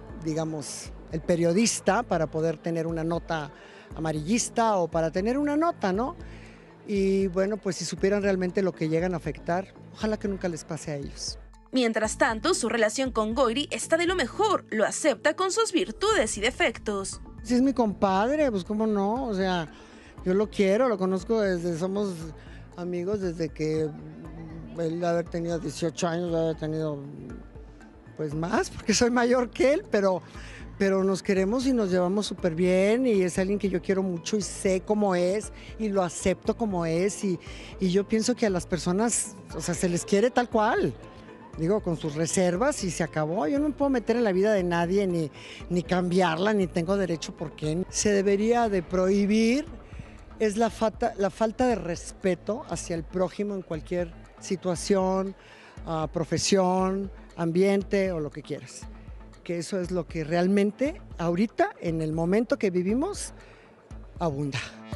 Speaker 14: periodista para poder tener una nota amarillista o para tener una nota, ¿no? Y bueno, pues si supieran realmente lo que llegan a afectar, ojalá que nunca les pase a ellos.
Speaker 13: Mientras tanto, su relación con Goyri está de lo mejor, lo acepta con sus virtudes y defectos.
Speaker 14: Si es mi compadre, pues cómo no, o sea, yo lo quiero, lo conozco somos amigos desde que él debe haber tenido 18 años, debe haber tenido pues más, porque soy mayor que él, pero nos queremos y nos llevamos súper bien y es alguien que yo quiero mucho y sé cómo es y lo acepto como es y yo pienso que a las personas, o sea, se les quiere tal cual, digo, con sus reservas y se acabó. Yo no me puedo meter en la vida de nadie ni cambiarla, ni tengo derecho por qué. Se debería de prohibir es la falta de respeto hacia el prójimo en cualquier situación, profesión, ambiente o lo que quieras. Que eso es lo que realmente ahorita, en el momento que vivimos, abunda.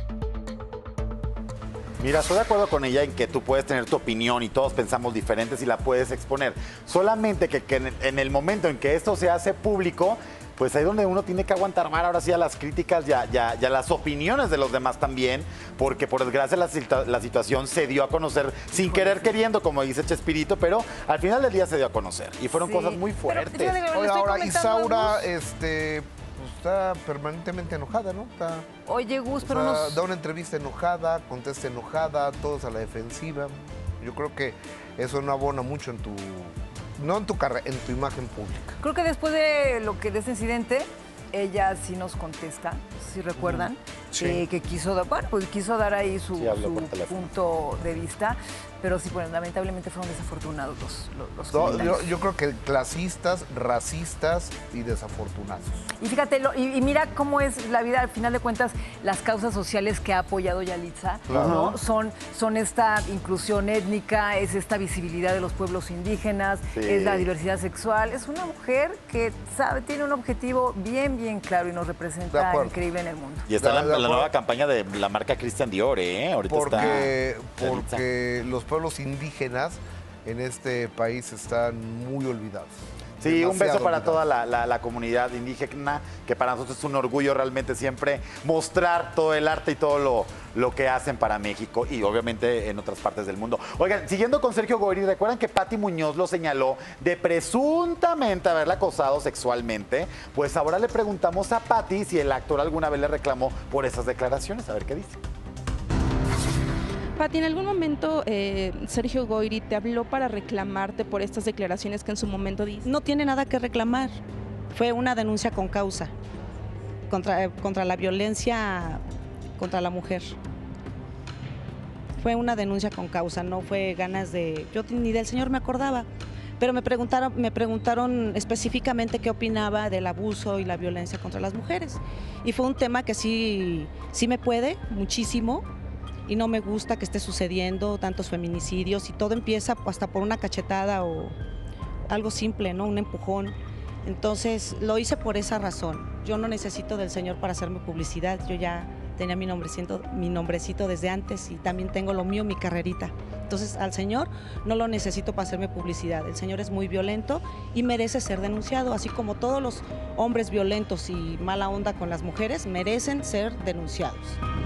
Speaker 3: Mira, estoy de acuerdo con ella en que tú puedes tener tu opinión y todos pensamos diferentes y la puedes exponer. Solamente que en el momento en que esto se hace público, pues ahí es donde uno tiene que aguantar más ahora sí a las críticas y a las opiniones de los demás también, porque por desgracia la situación se dio a conocer sin querer queriendo, como dice Chespirito, pero al final del día se dio a conocer y fueron cosas muy fuertes.
Speaker 1: Oye, ahora Isaura está permanentemente enojada, ¿no?
Speaker 2: Oye, Gus, pero
Speaker 1: da una entrevista enojada, contesta enojada, todos a la defensiva. Yo creo que eso no abona mucho no en tu carrera, en tu imagen pública.
Speaker 2: Creo que después de ese incidente, ella sí nos contesta, si recuerdan,
Speaker 1: sí.
Speaker 2: Que quiso dar ahí su punto de vista, pero sí, bueno, lamentablemente fueron desafortunados los comentarios.
Speaker 1: Yo creo que clasistas, racistas y desafortunados.
Speaker 2: Y fíjate, y mira cómo es la vida, al final de cuentas, las causas sociales que ha apoyado Yalitza, ¿no? Son esta inclusión étnica, es esta visibilidad de los pueblos indígenas, es la diversidad sexual. Es una mujer que tiene un objetivo bien claro y nos representa increíble en el mundo.
Speaker 3: Y está la nueva campaña de la marca Christian Dior, ¿eh? Ahorita
Speaker 1: porque los pueblos indígenas en este país están muy olvidados.
Speaker 3: Sí, un beso
Speaker 1: Demasiado
Speaker 3: para
Speaker 1: olvidado.
Speaker 3: toda la comunidad indígena, que para nosotros es un orgullo realmente siempre mostrar todo el arte y todo lo que hacen para México y obviamente en otras partes del mundo. Oigan, siguiendo con Sergio Goyri, ¿recuerdan que Pati Muñoz lo señaló de presuntamente haberla acosado sexualmente? Pues ahora le preguntamos a Pati si el actor alguna vez le reclamó por esas declaraciones. A ver qué dice.
Speaker 15: Pati, ¿en algún momento Sergio Goyri te habló para reclamarte por estas declaraciones que en su momento diste?
Speaker 16: No tiene nada que reclamar. Fue una denuncia con causa contra la violencia contra la mujer. Fue una denuncia con causa, no fue ganas de... Yo ni del señor me acordaba, pero me preguntaron específicamente qué opinaba del abuso y la violencia contra las mujeres. Y fue un tema que sí me puede muchísimo. Y no me gusta que esté sucediendo tantos feminicidios y todo empieza hasta por una cachetada o algo simple, ¿no? Un empujón. Entonces lo hice por esa razón. Yo no necesito del señor para hacerme publicidad. Yo ya tenía mi nombrecito desde antes y también tengo lo mío, mi carrerita. Entonces al señor no lo necesito para hacerme publicidad. El señor es muy violento y merece ser denunciado, así como todos los hombres violentos y mala onda con las mujeres merecen ser denunciados.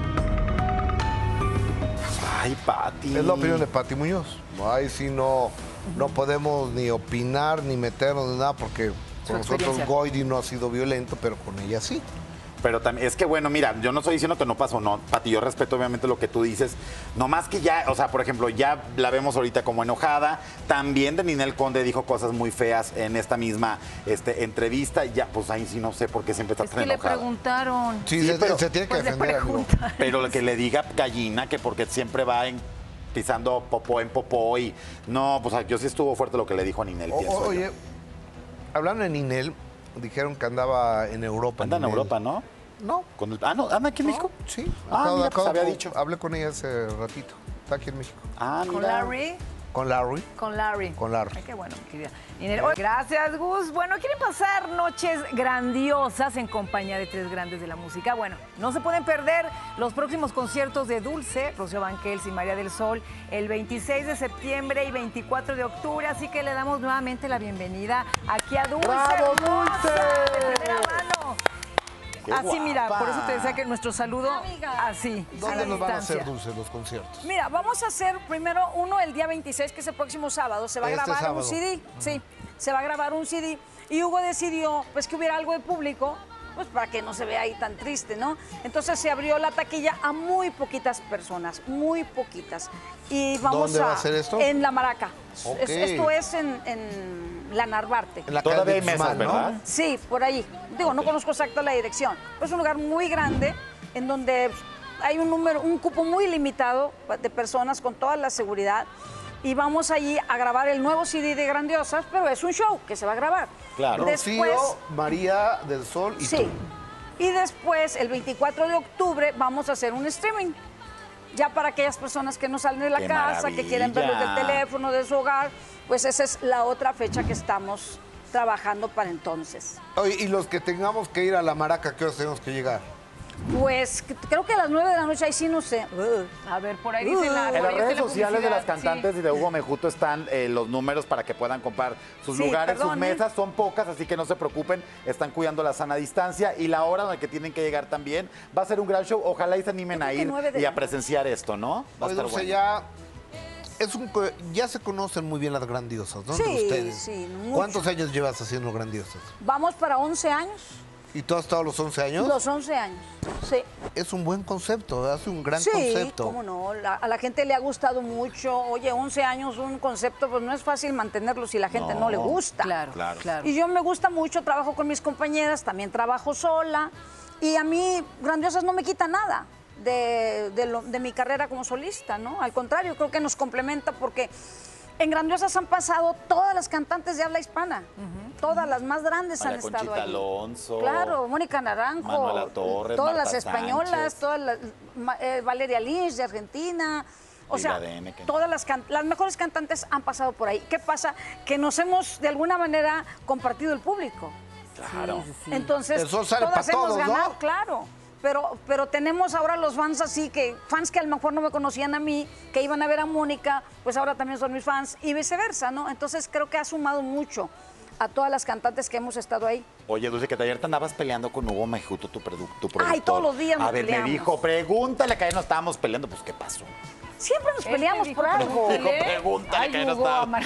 Speaker 3: Ay, Pati.
Speaker 1: Es la opinión de Pati Muñoz. Ahí sí no podemos ni opinar ni meternos en nada porque con nosotros Goyri no ha sido violento, pero con ella sí.
Speaker 3: Pero también, es que bueno, mira, yo no estoy diciendo que no pasó, no, Pati, yo respeto obviamente lo que tú dices, nomás que ya, o sea, por ejemplo, ya la vemos ahorita como enojada, también de Ninel Conde dijo cosas muy feas en esta misma entrevista, y ya, pues ahí sí no sé por qué siempre está tan enojada.
Speaker 2: Es que le preguntaron.
Speaker 1: Sí,
Speaker 3: pero,
Speaker 1: se tiene que
Speaker 2: pues
Speaker 1: defender.
Speaker 3: Pero lo que le diga gallina, que porque siempre va pisando popó en popó y, no, pues yo sí estuvo fuerte lo que le dijo a Ninel, pienso yo.
Speaker 1: Oye, hablando de Ninel, dijeron que andaba en Europa.
Speaker 3: Anda en Europa, ¿no?
Speaker 1: No.
Speaker 3: No, ¿anda aquí en México?
Speaker 1: Sí.
Speaker 3: Mira, pues había dicho.
Speaker 1: Hablé con ella hace ratito. Está aquí en México.
Speaker 3: Ah, mira.
Speaker 2: ¿Con Larry?
Speaker 1: ¿Con Larry?
Speaker 2: Con Larry.
Speaker 1: Con Larry.
Speaker 2: Ay, qué bueno, mi querida Ninel. Gracias, Gus. Bueno, ¿quieren pasar noches grandiosas en compañía de tres grandes de la música? Bueno, no se pueden perder los próximos conciertos de Dulce, Rocío Banquels y María del Sol, el 26 de septiembre y 24 de octubre. Así que le damos nuevamente la bienvenida aquí a Dulce.
Speaker 3: ¡Bravo,
Speaker 2: hermosa,
Speaker 3: Dulce!
Speaker 2: de primera mano.
Speaker 3: Qué
Speaker 2: así,
Speaker 3: guapa.
Speaker 2: Mira, por eso te decía que nuestro saludo, así,
Speaker 1: ¿Dónde
Speaker 2: a
Speaker 1: nos van a
Speaker 2: distancia.
Speaker 1: hacer, Dulce, los conciertos?
Speaker 17: Mira, vamos a hacer primero uno el día 26, que es el próximo sábado. Se va a grabar
Speaker 1: sábado.
Speaker 17: un CD. Sí, se va a grabar un CD. Y Hugo decidió pues que hubiera algo de público, pues para que no se vea ahí tan triste, ¿no? Entonces se abrió la taquilla a muy poquitas personas, muy poquitas. Y vamos
Speaker 1: ¿Dónde va a ser esto?
Speaker 17: En La Maraca.
Speaker 1: Ok.
Speaker 17: Esto es en la Narvarte.
Speaker 1: En la
Speaker 3: Todavía hay
Speaker 1: calle
Speaker 3: mesas,
Speaker 1: Guzmán, ¿no?
Speaker 3: ¿verdad?
Speaker 17: Sí, por ahí. Digo, no conozco exacta la dirección. Pero es un lugar muy grande en donde hay un cupo muy limitado de personas con toda la seguridad. Y vamos allí a grabar el nuevo CD de Grandiosas, pero es un show que se va a grabar.
Speaker 3: Claro.
Speaker 17: Después,
Speaker 1: Rocío, María del Sol y
Speaker 17: sí.
Speaker 1: tú.
Speaker 17: Y después, el 24 de octubre, vamos a hacer un streaming. Ya para aquellas personas que no salen de la
Speaker 3: ¡Qué
Speaker 17: casa, que quieren verlo del
Speaker 3: maravilla!
Speaker 17: teléfono, de su hogar, pues esa es la otra fecha que estamos trabajando para entonces.
Speaker 1: Oye, y los que tengamos que ir a la Maraca, ¿qué horas tenemos que llegar?
Speaker 17: Pues creo que a las 9 de la noche, ahí sí no sé.
Speaker 2: A ver, por ahí dice la...
Speaker 3: En
Speaker 2: por
Speaker 3: las
Speaker 2: ahí
Speaker 3: redes
Speaker 2: dice la
Speaker 3: sociales de las
Speaker 2: publicidad,
Speaker 3: cantantes y de Hugo Mejuto están los números para que puedan comprar sus
Speaker 17: Sí,
Speaker 3: lugares,
Speaker 17: perdón,
Speaker 3: sus mesas, son pocas, así que no se preocupen, están cuidando la sana distancia y la hora en la que tienen que llegar también. Va a ser un gran show, ojalá y se animen a
Speaker 17: Yo creo que
Speaker 3: ir
Speaker 17: 9 de
Speaker 3: y a
Speaker 17: la
Speaker 3: presenciar esto, ¿no? Va a
Speaker 1: Oye,
Speaker 3: estar
Speaker 1: Dulce,
Speaker 3: bueno.
Speaker 1: ya se conocen muy bien las Grandiosas, ¿no?
Speaker 17: Sí,
Speaker 1: Entre ustedes.
Speaker 17: sí, mucho.
Speaker 1: ¿Cuántos años llevas haciendo Grandiosas?
Speaker 17: Vamos para 11 años.
Speaker 1: ¿Y tú has estado a los 11 años?
Speaker 17: Los 11 años, sí.
Speaker 1: Es un buen concepto, hace un gran
Speaker 17: Sí,
Speaker 1: concepto.
Speaker 17: cómo no, a la gente le ha gustado mucho. Oye, 11 años, un concepto, pues no es fácil mantenerlo si la gente no le gusta.
Speaker 2: Claro,
Speaker 3: Claro.
Speaker 2: claro.
Speaker 17: Y yo me gusta mucho, trabajo con mis compañeras, también trabajo sola. Y a mí, Grandiosas no me quita nada de mi carrera como solista, ¿no? Al contrario, creo que nos complementa porque en Grandiosas han pasado todas las cantantes de habla hispana. Todas las más grandes
Speaker 3: María
Speaker 17: han estado
Speaker 3: Conchita
Speaker 17: ahí.
Speaker 3: Alonso,
Speaker 17: Claro, Mónica Naranjo.
Speaker 3: Manuela Torres,
Speaker 17: todas
Speaker 3: Marta
Speaker 17: las españolas,
Speaker 3: Sánchez.
Speaker 17: todas las, Valeria Lynch de Argentina. O
Speaker 3: Liga
Speaker 17: sea,
Speaker 3: de N,
Speaker 17: todas las mejores cantantes han pasado por ahí. ¿Qué pasa? Que nos hemos de alguna manera compartido el público.
Speaker 3: Claro.
Speaker 17: Entonces,
Speaker 1: El sol sale
Speaker 17: todas
Speaker 1: pa'
Speaker 17: hemos
Speaker 1: todos,
Speaker 17: ganado,
Speaker 1: ¿no?
Speaker 17: claro. Pero tenemos ahora los fans así, fans que a lo mejor no me conocían a mí, que iban a ver a Mónica, pues ahora también son mis fans, y viceversa, ¿no? Entonces creo que ha sumado mucho a todas las cantantes que hemos estado ahí.
Speaker 3: Oye, Dulce, que ayer te andabas peleando con Hugo Mejuto, tu productor.
Speaker 17: Ay, todos los días nos
Speaker 3: A ver,
Speaker 17: peleamos.
Speaker 3: me dijo, pregúntale que ayer no estábamos peleando. Pues, ¿qué pasó?
Speaker 17: Siempre nos peleamos por algo.
Speaker 3: Pregúntale que ayer no estábamos.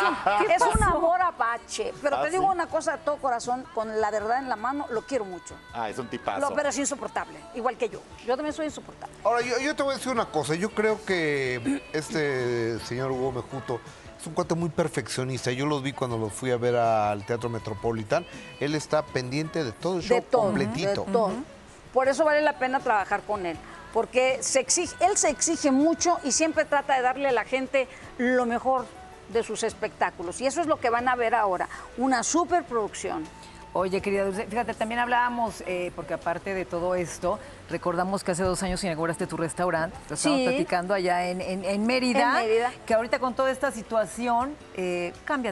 Speaker 17: Es un amor apache. Pero te
Speaker 3: ¿Ah,
Speaker 17: digo
Speaker 3: sí?
Speaker 17: una cosa de todo corazón, con la verdad en la mano, lo quiero mucho.
Speaker 3: Ah, es un tipazo.
Speaker 17: Pero es insoportable, igual que yo. Yo también soy insoportable.
Speaker 1: Ahora, yo te voy a decir una cosa. Yo creo que este señor Hugo Mejuto es un cuate muy perfeccionista. Yo los vi cuando los fui a ver al Teatro Metropolitan. Él está pendiente de todo el show completito.
Speaker 17: De todo. Por eso vale la pena trabajar con él. Porque él se exige mucho y siempre trata de darle a la gente lo mejor de sus espectáculos. Y eso es lo que van a ver ahora, una superproducción.
Speaker 2: Oye, querida Dulce, fíjate, también hablábamos, porque aparte de todo esto, recordamos que hace 2 años inauguraste tu restaurante, lo estábamos platicando allá en Mérida, que ahorita con toda esta situación cambia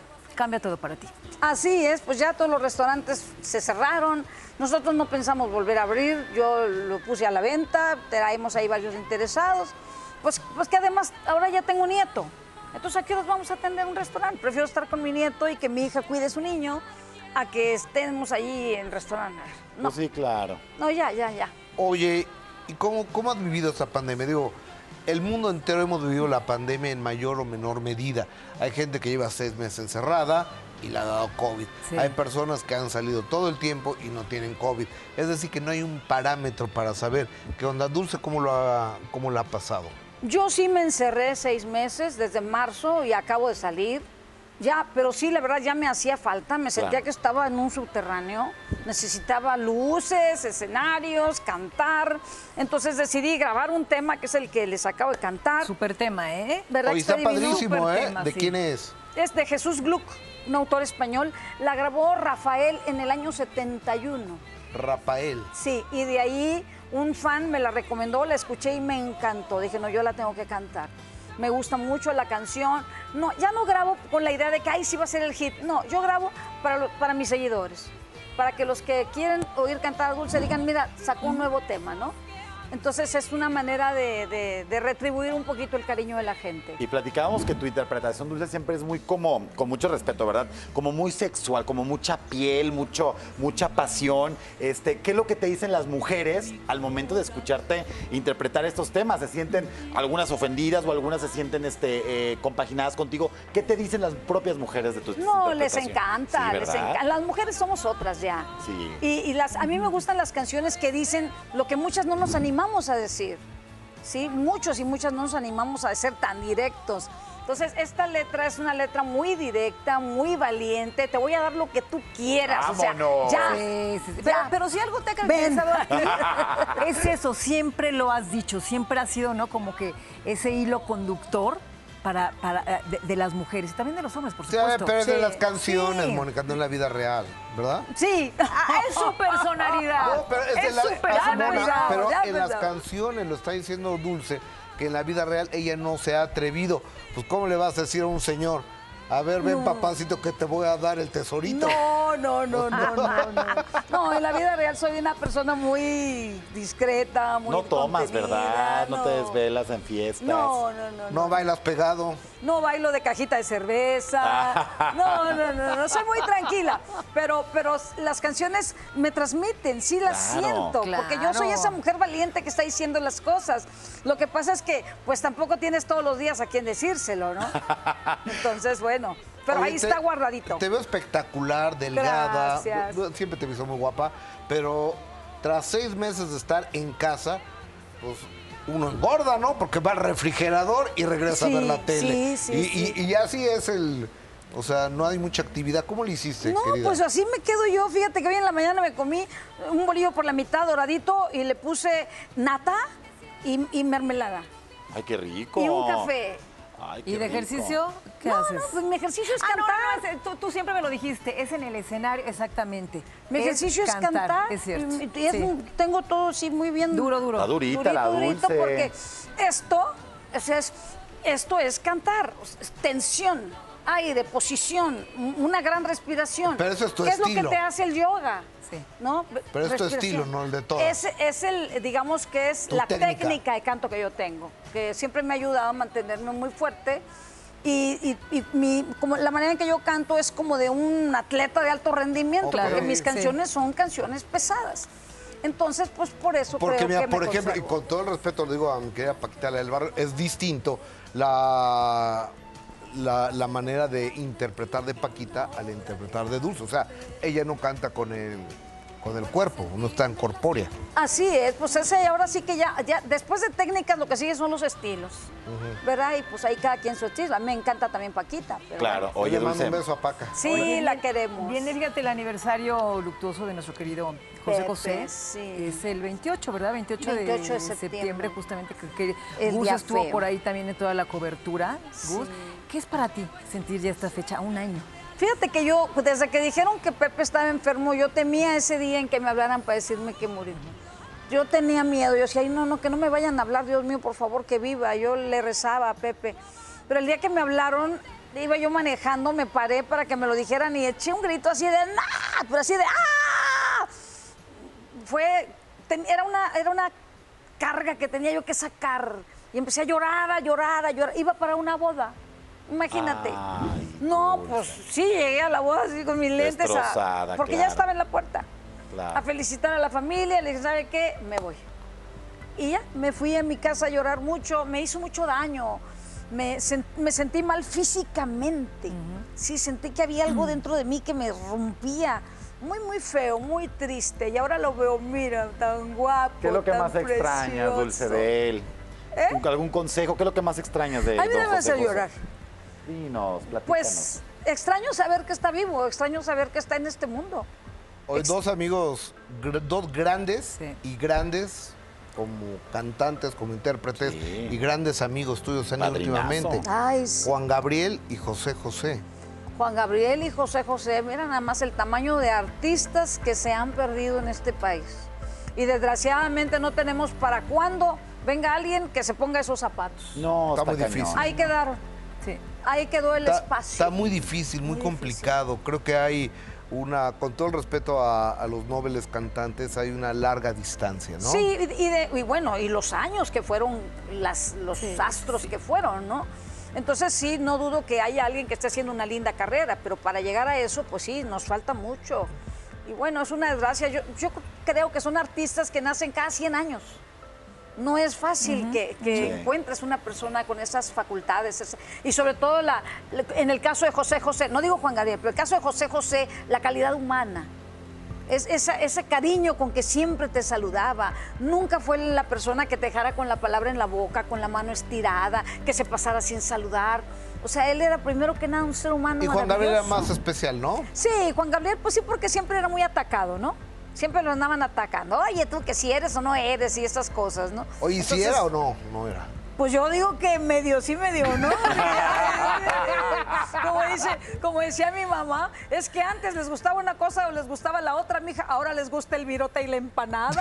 Speaker 2: todo para ti.
Speaker 17: Así es, pues ya todos los restaurantes se cerraron, nosotros no pensamos volver a abrir, yo lo puse a la venta, traemos ahí varios interesados, pues que además ahora ya tengo un nieto, entonces ¿a qué nos vamos a atender un restaurante? Prefiero estar con mi nieto y que mi hija cuide a su niño a que estemos allí en el restaurante. No,
Speaker 3: Pues sí, claro.
Speaker 17: no, ya.
Speaker 1: Oye, ¿y cómo has vivido esta pandemia? Digo, el mundo entero hemos vivido la pandemia en mayor o menor medida. Hay gente que lleva 6 meses encerrada y le ha dado COVID.
Speaker 2: Sí.
Speaker 1: Hay personas que han salido todo el tiempo y no tienen COVID. Es decir, que no hay un parámetro para saber qué onda. Dulce, ¿cómo la ha pasado?
Speaker 17: Yo sí me encerré 6 meses desde marzo y acabo de salir. Ya, pero sí, la verdad ya me hacía falta, me sentía que estaba en un subterráneo, necesitaba luces, escenarios, cantar, entonces decidí grabar un tema que es el que les acabo de cantar.
Speaker 2: Súper tema, ¿eh?
Speaker 17: ¿Verdad?
Speaker 1: Oye, está padrísimo, ¿eh?
Speaker 2: tema,
Speaker 1: ¿De
Speaker 2: sí.
Speaker 1: quién es?
Speaker 17: Es de Jesús Gluck, un autor español, la grabó Rafael en el año 71.
Speaker 1: Rafael.
Speaker 17: Sí, y de ahí un fan me la recomendó, la escuché y me encantó, dije, no, yo la tengo que cantar. Me gusta mucho la canción. No, ya no grabo con la idea de que ahí sí va a ser el hit. No, yo grabo para mis seguidores. Para que los que quieren oír cantar a Dulce digan, mira, sacó un nuevo tema, ¿no? Entonces es una manera de retribuir un poquito el cariño de la gente.
Speaker 3: Y platicábamos que tu interpretación, Dulce, siempre es muy como, con mucho respeto, ¿verdad? Como muy sexual, como mucha piel, mucha pasión. ¿Qué es lo que te dicen las mujeres al momento de escucharte interpretar estos temas? ¿Se sienten algunas ofendidas o algunas se sienten compaginadas contigo? ¿Qué te dicen las propias mujeres de tu
Speaker 17: No, les
Speaker 3: interpretación?
Speaker 17: encanta,
Speaker 3: Sí,
Speaker 17: les
Speaker 3: ¿verdad?
Speaker 17: encanta. Las mujeres somos otras ya.
Speaker 3: Sí.
Speaker 17: Y a mí me gustan las canciones que dicen lo que muchas no nos animamos a decir. Sí, muchos y muchas no nos animamos a ser tan directos. Entonces, esta letra es una letra muy directa, muy valiente. Te voy a dar lo que tú quieras.
Speaker 3: ¡Vámonos!
Speaker 17: O sea, ya.
Speaker 2: Sí.
Speaker 17: Ya.
Speaker 2: Pero si algo te ha caracterizado a ti, es eso, siempre lo has dicho, siempre ha sido, ¿no? Como que ese hilo conductor de las mujeres y también de los hombres, por
Speaker 1: Sí,
Speaker 2: supuesto.
Speaker 1: pero es de las canciones,
Speaker 2: Sí.
Speaker 1: Mónica, no en la vida real, ¿verdad?
Speaker 17: Sí.
Speaker 2: Es su personalidad.
Speaker 1: No, pero es de
Speaker 2: es
Speaker 1: la-
Speaker 2: su personalidad.
Speaker 1: pero
Speaker 2: Ya
Speaker 1: en las
Speaker 2: pensaba.
Speaker 1: canciones lo está diciendo Dulce, que en la vida real ella no se ha atrevido. Pues, ¿cómo le vas a decir a un señor? A ver, ven, papacito, que te voy a dar el tesorito.
Speaker 17: No. No, en la vida real soy una persona muy discreta, muy
Speaker 3: No tomas,
Speaker 17: contenida,
Speaker 3: ¿verdad? No te desvelas en fiestas.
Speaker 17: No.
Speaker 1: No bailas pegado.
Speaker 17: No bailo de cajita de cerveza. No, soy muy tranquila. Pero las canciones me transmiten, sí las
Speaker 3: Claro.
Speaker 17: siento. Porque yo soy esa mujer valiente que está diciendo las cosas. Lo que pasa es que, pues tampoco tienes todos los días a quien decírselo, ¿no? Entonces, bueno. Pero
Speaker 1: Oye,
Speaker 17: ahí está guardadito.
Speaker 1: Te veo espectacular, delgada.
Speaker 17: Gracias.
Speaker 1: Siempre te he visto muy guapa, pero tras 6 meses de estar en casa, pues uno engorda, ¿no? Porque va al refrigerador y regresa a ver la tele.
Speaker 17: Sí.
Speaker 1: Y así es o sea, no hay mucha actividad. ¿Cómo le hiciste,
Speaker 17: No,
Speaker 1: querida?
Speaker 17: pues así me quedo yo. Fíjate que hoy en la mañana me comí un bolillo por la mitad doradito y le puse nata y mermelada.
Speaker 3: Ay, qué rico.
Speaker 17: Y un café.
Speaker 3: Ay, qué
Speaker 2: ¿Y de
Speaker 3: rico.
Speaker 2: ejercicio qué
Speaker 17: No,
Speaker 2: haces?
Speaker 17: no, pues mi ejercicio es
Speaker 2: Ah,
Speaker 17: cantar.
Speaker 2: tú siempre me lo dijiste, es en el escenario, exactamente.
Speaker 17: Mi ejercicio es cantar.
Speaker 2: Es cierto.
Speaker 17: Y
Speaker 2: sí.
Speaker 17: tengo todo sí muy bien.
Speaker 2: Duro.
Speaker 3: Está durita la
Speaker 17: durito,
Speaker 3: Dulce.
Speaker 17: porque esto es cantar, es tensión, aire, posición, una gran respiración.
Speaker 1: Pero eso es tu
Speaker 17: ¿Qué
Speaker 1: estilo.
Speaker 17: es lo que te hace el yoga?
Speaker 2: Sí.
Speaker 17: ¿No?
Speaker 1: Pero es tu
Speaker 17: Respiración.
Speaker 1: estilo, no el de todas.
Speaker 17: Es digamos que es
Speaker 1: Tu
Speaker 17: la
Speaker 1: técnica.
Speaker 17: técnica de canto que yo tengo, que siempre me ha ayudado a mantenerme muy fuerte como la manera en que yo canto es como de un atleta de alto rendimiento,
Speaker 1: Claro,
Speaker 17: porque mis
Speaker 1: sí.
Speaker 17: canciones son canciones pesadas. Entonces, pues por eso
Speaker 1: Porque,
Speaker 17: creo
Speaker 1: mira,
Speaker 17: que me
Speaker 1: por ejemplo, y
Speaker 17: conservo.
Speaker 1: con todo el respeto le digo a mi querida Paquita la del Barrio, es distinto la manera de interpretar de Paquita al interpretar de Dulce. O sea, ella no canta con el cuerpo, no está en corpórea.
Speaker 17: Así es, pues ese ahora sí que ya después de técnicas lo que sigue son los estilos, ¿verdad? Y pues ahí cada quien su estilo. A mí me encanta también Paquita. Pero
Speaker 3: Claro,
Speaker 17: bueno.
Speaker 3: oye,
Speaker 1: Le mando
Speaker 3: Dulce.
Speaker 1: un beso a Paca.
Speaker 17: Sí, la queremos.
Speaker 2: Viene, fíjate, el aniversario luctuoso de nuestro querido José
Speaker 17: Pepe,
Speaker 2: José.
Speaker 17: sí.
Speaker 2: Es el 28, ¿verdad? 28
Speaker 17: 28
Speaker 2: de septiembre, justamente. Que
Speaker 17: El
Speaker 2: Gus
Speaker 17: día
Speaker 2: estuvo
Speaker 17: feo.
Speaker 2: por ahí también en toda la cobertura. Gus,
Speaker 17: Sí.
Speaker 2: ¿qué es para ti sentir ya esta fecha, un año?
Speaker 17: Fíjate que yo, desde que dijeron que Pepe estaba enfermo, yo temía ese día en que me hablaran para decirme que murió. Yo tenía miedo, yo decía, ay, no, que no me vayan a hablar, Dios mío, por favor, que viva. Yo le rezaba a Pepe. Pero el día que me hablaron, iba yo manejando, me paré para que me lo dijeran y eché un grito así de ¡nah! Pero así de ¡ah! Era una carga que tenía yo que sacar. Y empecé a llorar. Iba para una boda. Imagínate.
Speaker 3: Ay,
Speaker 17: no, pues sí, llegué a la boda así con mis lentes.
Speaker 3: Destrozada,
Speaker 17: porque
Speaker 3: claro.
Speaker 17: ya estaba en la puerta.
Speaker 3: Claro.
Speaker 17: A felicitar a la familia. Le dije, ¿sabe qué? Me voy. Y ya, me fui a mi casa a llorar mucho. Me hizo mucho daño. Me sentí mal físicamente. Sí, sentí que había algo dentro de mí que me rompía. Muy, muy feo, muy triste. Y ahora lo veo, mira, tan guapo.
Speaker 3: ¿Qué es lo que
Speaker 17: tan
Speaker 3: más extrañas,
Speaker 17: precioso.
Speaker 3: Dulce, de él?
Speaker 17: ¿Eh?
Speaker 3: ¿Algún consejo? ¿Qué es lo que más extrañas de él?
Speaker 17: A mí me va a hacer llorar.
Speaker 3: Dinos, platícanos.
Speaker 17: Pues extraño saber que está vivo, extraño saber que está en este mundo.
Speaker 1: Hoy dos amigos, dos grandes y grandes como cantantes, como intérpretes y grandes amigos tuyos han ido
Speaker 3: Padrinazo.
Speaker 1: últimamente.
Speaker 17: Ay, sí.
Speaker 1: Juan Gabriel y José José.
Speaker 17: Juan Gabriel y José José, mira nada más el tamaño de artistas que se han perdido en este país. Y desgraciadamente no tenemos para cuando venga alguien que se ponga esos zapatos.
Speaker 3: No,
Speaker 1: está muy difícil.
Speaker 17: Ahí quedaron.
Speaker 2: Sí.
Speaker 17: Ahí quedó el espacio.
Speaker 1: Está muy difícil, muy complicado. Creo que hay con todo el respeto a los nobles cantantes, hay una larga distancia, ¿no?
Speaker 17: Sí, y bueno, y los años que fueron, los astros que fueron, ¿no? Entonces sí, no dudo que haya alguien que esté haciendo una linda carrera, pero para llegar a eso, pues sí, nos falta mucho. Y bueno, es una desgracia. Yo creo que son artistas que nacen cada 100 años. No es fácil que encuentres una persona con esas facultades. Y sobre todo en el caso de José José, no digo Juan Gabriel, pero el caso de José José, la calidad humana. Ese cariño con que siempre te saludaba. Nunca fue la persona que te dejara con la palabra en la boca, con la mano estirada, que se pasara sin saludar. O sea, él era primero que nada un ser humano
Speaker 1: Y Juan Gabriel era
Speaker 17: maravilloso.
Speaker 1: más especial, ¿no?
Speaker 17: Sí, Juan Gabriel, pues sí, porque siempre era muy atacado, ¿no? Siempre lo andaban atacando. Oye, tú que si eres o no eres y esas cosas, ¿no?
Speaker 1: Oye, ¿sí
Speaker 17: Entonces,
Speaker 1: era o no? No era.
Speaker 17: Pues yo digo que medio sí, medio no. Como decía mi mamá, es que antes les gustaba una cosa o les gustaba la otra, mija, ahora les gusta el virote y la empanada.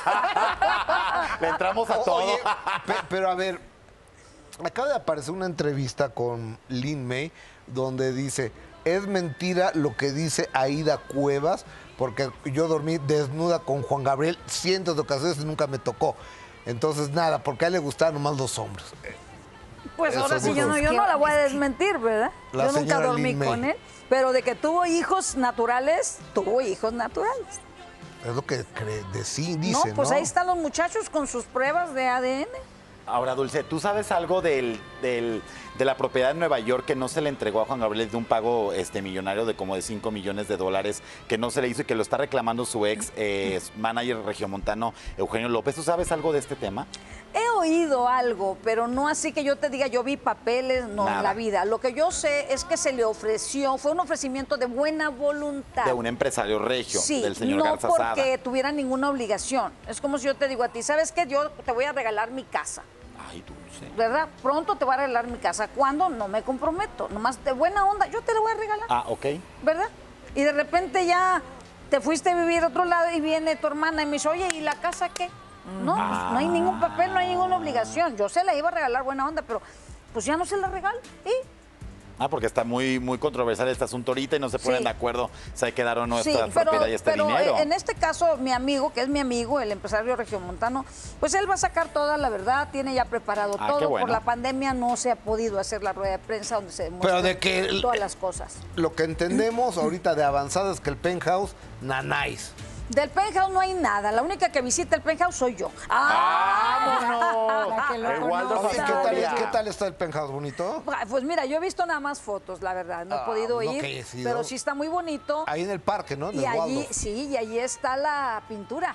Speaker 3: Le entramos a todo.
Speaker 1: Oye, pero a ver, acaba de aparecer una entrevista con Lin May donde dice, es mentira lo que dice Aida Cuevas, porque yo dormí desnuda con Juan Gabriel cientos de ocasiones y nunca me tocó. Entonces, nada, porque a él le gustaban nomás los hombres.
Speaker 17: Pues
Speaker 1: Eso
Speaker 17: ahora sí,
Speaker 1: dijo.
Speaker 17: yo no la voy a desmentir, ¿verdad?
Speaker 1: La
Speaker 17: Yo nunca
Speaker 1: señora
Speaker 17: dormí
Speaker 1: Lin May.
Speaker 17: con él, pero de que tuvo hijos naturales, tuvo hijos naturales.
Speaker 1: Es lo que dice,
Speaker 17: No, pues
Speaker 1: ¿no?
Speaker 17: ahí están los muchachos con sus pruebas de ADN.
Speaker 3: Ahora, Dulce, ¿tú sabes algo de la propiedad en Nueva York que no se le entregó a Juan Gabriel de un pago millonario de como de $5 millones que no se le hizo y que lo está reclamando su ex manager regiomontano Eugenio López? ¿Tú sabes algo de este tema?
Speaker 17: He oído algo, pero no así que yo te diga, yo vi papeles, no,
Speaker 3: Nada.
Speaker 17: en la vida. Lo que yo sé es que se le ofreció, fue un ofrecimiento de buena voluntad.
Speaker 3: De un empresario regio,
Speaker 17: Sí,
Speaker 3: del señor
Speaker 17: no
Speaker 3: Garza Sada.
Speaker 17: porque tuviera ninguna obligación. Es como si yo te digo a ti, ¿sabes qué? Yo te voy a regalar mi casa.
Speaker 3: Ay, Dulce.
Speaker 17: ¿Verdad? Pronto te voy a regalar mi casa. ¿Cuándo? No me comprometo. Nomás de buena onda, yo te la voy a regalar.
Speaker 3: Ah, ok.
Speaker 17: ¿Verdad? Y de repente ya te fuiste a vivir a otro lado y viene tu hermana y me dice, oye, ¿y la casa qué? No, pues no hay ningún papel, no hay ninguna obligación. Yo se la iba a regalar buena onda, pero pues ya no se la regalo. ¿Y?
Speaker 3: Ah, porque está muy controversial este asunto ahorita y no se ponen de acuerdo si hay que dar o no esta propiedad y este dinero.
Speaker 17: En este caso, mi amigo, que es mi amigo, el empresario regiomontano, pues él va a sacar toda la verdad, tiene ya preparado todo.
Speaker 3: Qué bueno.
Speaker 17: Por la pandemia no se ha podido hacer la rueda de prensa donde se demuestran todas las cosas.
Speaker 1: Lo que entendemos ahorita de avanzada es que el penthouse, nanáis.
Speaker 17: Del penthouse no hay nada. La única que visita el penthouse soy yo.
Speaker 3: ¡Vámonos!
Speaker 1: ¿Qué tal está el penthouse? ¿Bonito?
Speaker 17: Pues mira, yo he visto nada más fotos, la verdad. No he podido ir, pero sí está muy bonito.
Speaker 1: Ahí en el parque, ¿no?
Speaker 17: Y allí está la pintura.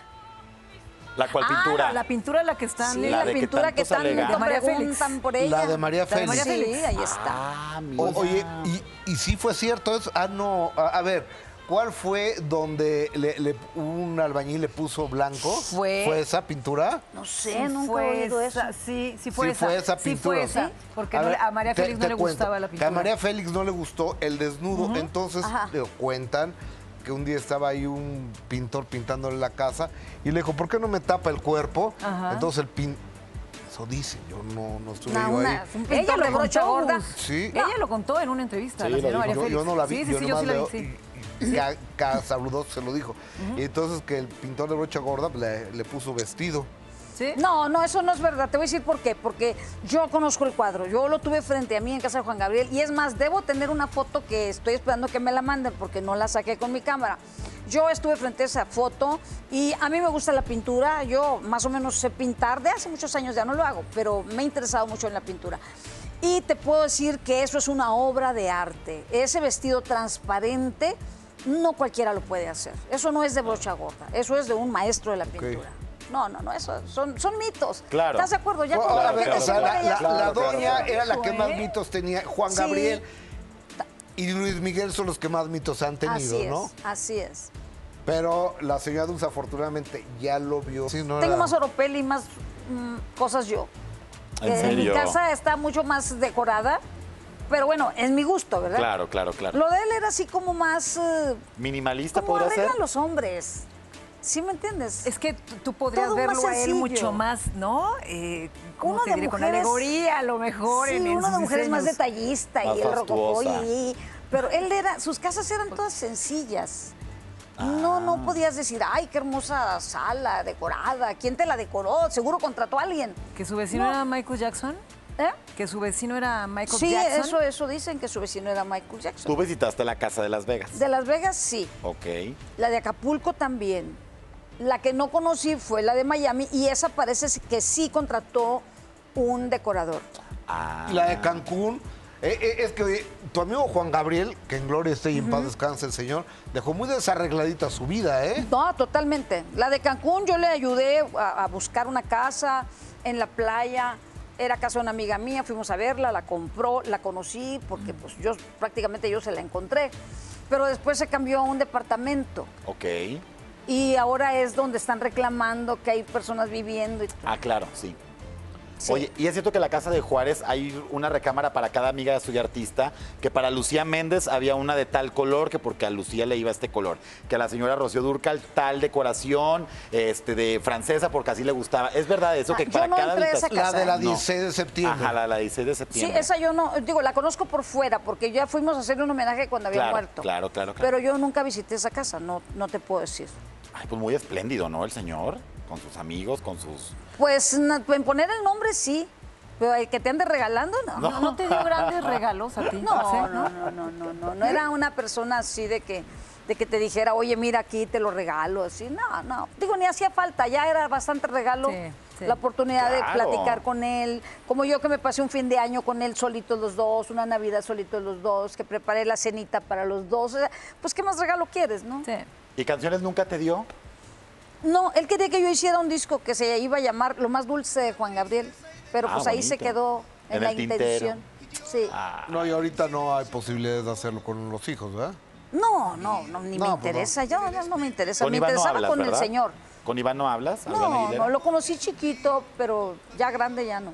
Speaker 3: ¿La cual pintura?
Speaker 2: La pintura la que están.
Speaker 17: Sí, la pintura que están,
Speaker 2: de María Félix.
Speaker 17: Por ella.
Speaker 1: La de María Félix.
Speaker 17: Sí, ahí está.
Speaker 1: Oye, ¿y sí fue cierto eso? No, a ver. ¿Cuál fue donde un albañil le puso blanco? ¿Fue esa pintura?
Speaker 17: No sé, nunca he oído eso.
Speaker 2: Sí fue esa
Speaker 1: pintura.
Speaker 2: Sí fue esa, porque a María Félix no le gustaba la pintura.
Speaker 1: Que a María Félix no le gustó el desnudo, entonces le cuentan que un día estaba ahí un pintor pintándole la casa y le dijo, ¿por qué no me tapa el cuerpo? Entonces el eso dice, yo no estuve yo ahí.
Speaker 2: Ella lo brocha gorda.
Speaker 1: Sí.
Speaker 2: Ella lo contó en una entrevista, la señora María Félix.
Speaker 1: Yo no la vi,
Speaker 2: yo sí la vi,
Speaker 1: Casabrudot se lo dijo. Y entonces que el pintor de brocha gorda le puso vestido.
Speaker 17: ¿Sí? No, eso no es verdad. Te voy a decir por qué. Porque yo conozco el cuadro. Yo lo tuve frente a mí en casa de Juan Gabriel. Y es más, debo tener una foto que estoy esperando que me la manden porque no la saqué con mi cámara. Yo estuve frente a esa foto y a mí me gusta la pintura. Yo más o menos sé pintar. De hace muchos años ya no lo hago, pero me he interesado mucho en la pintura. Y te puedo decir que eso es una obra de arte. Ese vestido transparente no cualquiera lo puede hacer. Eso no es de brocha gorda. Eso es de un maestro de la pintura. No, eso son mitos.
Speaker 3: Claro.
Speaker 17: ¿Estás de acuerdo? Ya
Speaker 1: la doña era la que más mitos tenía. Juan Gabriel y Luis Miguel son los que más mitos han tenido, ¿no?
Speaker 17: Así es.
Speaker 1: Pero la señora Dulce afortunadamente ya lo vio. Sí,
Speaker 17: Tengo más oropel y más cosas yo.
Speaker 3: ¿En serio?
Speaker 17: Mi casa está mucho más decorada. Pero bueno, es mi gusto, ¿verdad?
Speaker 3: Claro.
Speaker 17: Lo de él era así como más...
Speaker 3: ¿Minimalista
Speaker 17: como
Speaker 3: podría ser?
Speaker 17: arreglan los hombres. ¿Sí me entiendes?
Speaker 2: Es que tú podrías verlo a él mucho más, ¿no? ¿Cómo te diré? Con alegoría, a lo mejor.
Speaker 17: Sí, uno de mujeres más detallista y el rococó. Pero él sus casas eran todas sencillas. No podías decir, ay, qué hermosa sala decorada. ¿Quién te la decoró? Seguro contrató a alguien.
Speaker 2: ¿Que su vecino era Michael Jackson? ¿Que su vecino era Michael
Speaker 17: Jackson? Sí,
Speaker 2: eso
Speaker 17: dicen, que su vecino era Michael Jackson.
Speaker 3: ¿Tú visitaste la casa de Las Vegas?
Speaker 17: De Las Vegas, sí.
Speaker 3: Ok.
Speaker 17: La de Acapulco también. La que no conocí fue la de Miami y esa parece que sí contrató un decorador.
Speaker 1: La de Cancún. Es que oye, tu amigo Juan Gabriel, que en gloria esté y en paz descanse el señor, dejó muy desarregladita su vida, ¿eh?
Speaker 17: No, totalmente. La de Cancún yo le ayudé a buscar una casa en la playa. Era casa de una amiga mía, fuimos a verla, la compró, la conocí, porque pues prácticamente yo se la encontré. Pero después se cambió a un departamento.
Speaker 3: Ok.
Speaker 17: Y ahora es donde están reclamando que hay personas viviendo.
Speaker 3: Claro, sí. Oye, y es cierto que en la casa de Juárez hay una recámara para cada amiga suya artista, que para Lucía Méndez había una de tal color, que porque a Lucía le iba este color, que a la señora Rocío Dúrcal tal decoración, de francesa, porque así le gustaba. ¿Es verdad eso? Que para cada habitación...
Speaker 1: La de la 16 de septiembre.
Speaker 3: Ajá, la 16 de septiembre.
Speaker 17: Sí, esa yo no, la conozco por fuera, porque ya fuimos a hacerle un homenaje cuando había muerto.
Speaker 3: Claro.
Speaker 17: Pero yo nunca visité esa casa, no te puedo decir.
Speaker 3: Ay, pues muy espléndido, ¿no? El señor, con sus amigos, con sus...
Speaker 17: Pues en poner el nombre sí, pero el que te ande regalando, no.
Speaker 2: ¿No te dio grandes regalos a ti?
Speaker 17: No era una persona así de que te dijera, oye, mira, aquí te lo regalo, así, no. Digo, ni hacía falta, ya era bastante regalo la oportunidad de platicar con él, como yo que me pasé un fin de año con él solitos los dos, una Navidad solitos los dos, que preparé la cenita para los dos, pues, ¿qué más regalo quieres, no?
Speaker 2: Sí.
Speaker 3: ¿Y canciones nunca te dio?
Speaker 17: No, él quería que yo hiciera un disco que se iba a llamar Lo Más Dulce de Juan Gabriel, pero pues ahí se quedó en la intención. Sí.
Speaker 1: No, y ahorita no hay posibilidades de hacerlo con los hijos, ¿verdad?
Speaker 17: No, ni me interesa, ya no me interesa. Me
Speaker 3: Iván
Speaker 17: interesaba
Speaker 3: no hablas,
Speaker 17: con
Speaker 3: ¿verdad?
Speaker 17: el señor.
Speaker 3: ¿Con Iván no hablas?
Speaker 17: No, lo conocí chiquito, pero ya grande ya no.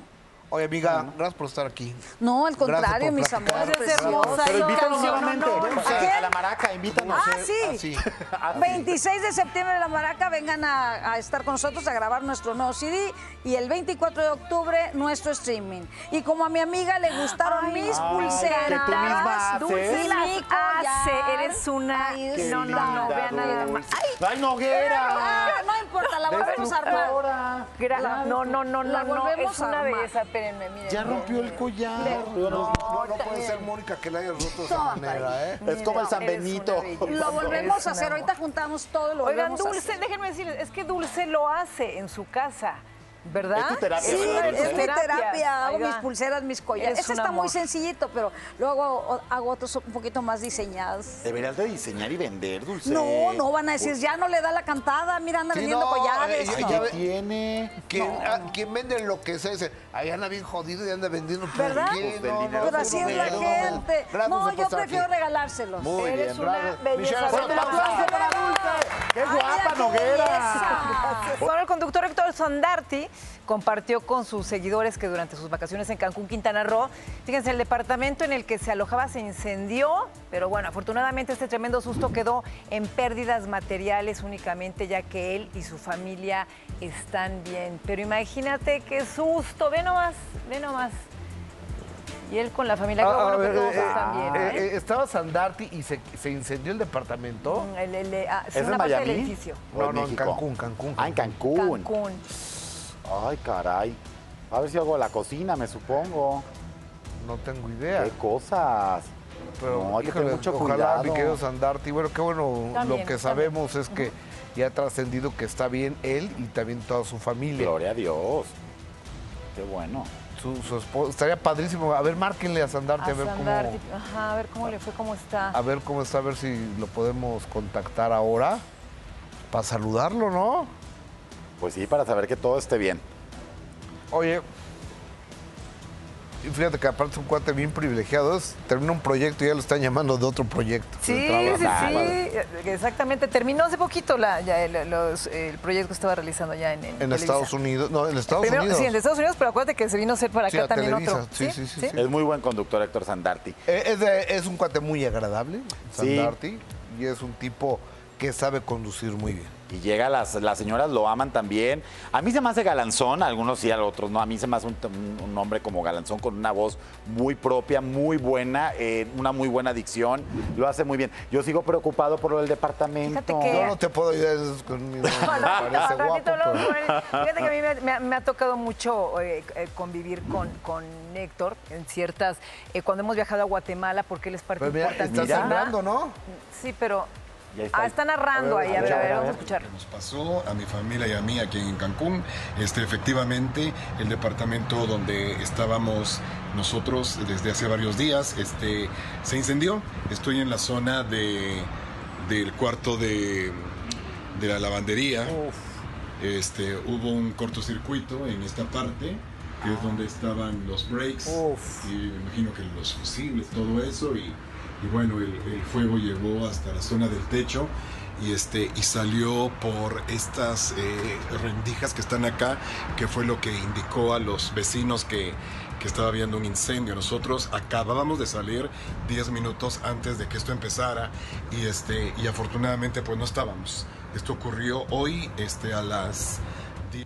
Speaker 1: Oye, amiga, gracias por estar aquí.
Speaker 17: No, al contrario, mis
Speaker 1: platicar.
Speaker 17: amores preciosos.
Speaker 3: Pero invítanos nuevamente.
Speaker 17: ¿A
Speaker 3: A la Maraca, invítanos.
Speaker 17: Sí. 26 de septiembre en la Maraca, vengan a estar con nosotros a grabar nuestro nuevo CD y el 24 de octubre nuestro streaming. Y como a mi amiga le gustaron mis pulseras,
Speaker 3: que tú misma haces.
Speaker 17: Dulce
Speaker 2: las hace, eres una... No, vean nada más.
Speaker 3: ¡Ay, Noguera!
Speaker 17: No importa, la volvemos a armar. La volvemos
Speaker 2: es una
Speaker 17: a armar.
Speaker 2: belleza, espérenme, miren.
Speaker 3: Ya rompió el collar.
Speaker 1: No puede ser, Mónica, que le hayas roto de esa manera, ¿eh?
Speaker 3: Es como el San Benito.
Speaker 17: Lo volvemos a hacer, ahorita juntamos todo y lo
Speaker 2: Oigan,
Speaker 17: volvemos a
Speaker 2: Dulce,
Speaker 17: hacer.
Speaker 2: déjenme decirles, es que Dulce lo hace en su casa, ¿verdad?
Speaker 3: Es tu terapia,
Speaker 17: Sí,
Speaker 3: ¿verdad,
Speaker 17: es mi
Speaker 3: Dulce?
Speaker 17: terapia, hago
Speaker 2: Ahí va.
Speaker 17: mis pulseras, mis collares.
Speaker 2: Eres
Speaker 17: Este
Speaker 2: un
Speaker 17: está muy
Speaker 2: amor.
Speaker 17: sencillito, pero luego hago otros un poquito más diseñados.
Speaker 3: Deberías de diseñar y vender, Dulce.
Speaker 17: No van a decir, ya no le da la cantada, mira, anda
Speaker 1: Sí,
Speaker 17: vendiendo
Speaker 1: no,
Speaker 17: collares.
Speaker 1: ya
Speaker 17: No.
Speaker 1: ve-
Speaker 3: Tiene.
Speaker 1: Quien vende lo que sea, dice, ahí anda bien jodido y anda vendiendo. ¿Por
Speaker 17: ¿Verdad?
Speaker 1: qué?
Speaker 17: Pero así es la gente. No, yo prefiero regalárselos.
Speaker 1: Muy
Speaker 17: Eres
Speaker 1: bien,
Speaker 17: una
Speaker 1: gracias.
Speaker 17: belleza.
Speaker 1: Michelle,
Speaker 17: Un
Speaker 1: aplausos.
Speaker 17: aplauso para Dulce.
Speaker 3: ¡Qué
Speaker 17: Ay,
Speaker 3: guapa,
Speaker 17: mira qué
Speaker 3: Noguera!
Speaker 17: belleza.
Speaker 2: Bueno, el conductor Héctor Sandarti compartió con sus seguidores que durante sus vacaciones en Cancún, Quintana Roo, fíjense, el departamento en el que se alojaba se incendió, pero bueno, afortunadamente este tremendo susto quedó en pérdidas materiales únicamente, ya que él y su familia están bien. Pero imagínate qué susto, ve nomás. Y él con la familia, qué bueno que todos están bien, ¿eh?
Speaker 1: Estaba Sandarti y se incendió el departamento.
Speaker 2: Es
Speaker 3: ¿Es
Speaker 2: una
Speaker 3: en
Speaker 2: parte del
Speaker 3: Miami?
Speaker 2: edificio.
Speaker 3: ¿O
Speaker 1: No, en
Speaker 3: México?
Speaker 1: Cancún.
Speaker 3: Ah, en Cancún.
Speaker 2: Cancún.
Speaker 3: Ay, caray. A ver si hago la cocina, me supongo.
Speaker 1: No tengo idea.
Speaker 3: Qué cosas.
Speaker 1: Pero
Speaker 3: No, hay que
Speaker 1: híjole,
Speaker 3: tener mucho
Speaker 1: ojalá,
Speaker 3: cuidado.
Speaker 1: mi querido Sandarti. Bueno, qué bueno.
Speaker 2: También,
Speaker 1: lo que sabemos es que ya ha trascendido que está bien él y también toda su familia.
Speaker 3: Gloria a Dios. Qué bueno.
Speaker 1: Su esposa. Estaría padrísimo. A ver, márquenle a Sandarti a ver
Speaker 2: Sandarti, ajá, a ver cómo le fue, cómo está.
Speaker 1: a ver cómo está, a ver si lo podemos contactar ahora para saludarlo, ¿no?
Speaker 3: Pues sí, para saber que todo esté bien.
Speaker 1: Oye, y fíjate que aparte es un cuate bien privilegiado, termina un proyecto y ya lo están llamando de otro proyecto.
Speaker 2: Sí,
Speaker 1: de trabajo.
Speaker 2: exactamente. Terminó hace poquito el proyecto que estaba realizando ya en
Speaker 1: En
Speaker 2: Televisa.
Speaker 1: Estados Unidos, no, en Estados
Speaker 2: Primero,
Speaker 1: Unidos.
Speaker 2: sí, en Estados Unidos, pero acuérdate que se vino a hacer para
Speaker 1: Sí,
Speaker 2: acá
Speaker 1: a
Speaker 2: también
Speaker 1: Televisa.
Speaker 2: otro.
Speaker 1: Sí.
Speaker 3: Es muy buen conductor Héctor Sandarti.
Speaker 1: Es un cuate muy agradable, Sandarti, y es un tipo que sabe conducir muy bien.
Speaker 3: Y llega, las señoras lo aman también. A mí se me hace galanzón, a algunos sí, a otros no. A mí se me hace un hombre como galanzón con una voz muy propia, muy buena, una muy buena dicción. Lo hace muy bien. Yo sigo preocupado por lo del departamento.
Speaker 2: Fíjate que-
Speaker 1: Yo no te puedo ayudar, es conmigo. Me parece
Speaker 2: Al ratito
Speaker 1: guapo,
Speaker 2: lo-
Speaker 1: pero-
Speaker 2: Fíjate que a mí me ha tocado mucho convivir con Héctor en ciertas... cuando hemos viajado a Guatemala, porque él es parte
Speaker 1: Pero mira,
Speaker 2: importante.
Speaker 1: está sembrando, ¿no?
Speaker 2: Sí, pero...
Speaker 3: Y ahí está.
Speaker 2: está narrando ahí. A ver, vamos a escuchar.
Speaker 18: Nos pasó a mi familia y a mí aquí en Cancún. Efectivamente, el departamento donde estábamos nosotros desde hace varios días se incendió. Estoy en la zona del cuarto de la lavandería. Hubo un cortocircuito en esta parte, que es donde estaban los breaks. Y me imagino que los fusibles, todo eso. Y bueno, el fuego llegó hasta la zona del techo y salió por estas rendijas que están acá, que fue lo que indicó a los vecinos que estaba habiendo un incendio. Nosotros acabábamos de salir 10 minutos antes de que esto empezara y afortunadamente pues no estábamos. Esto ocurrió hoy a las 10.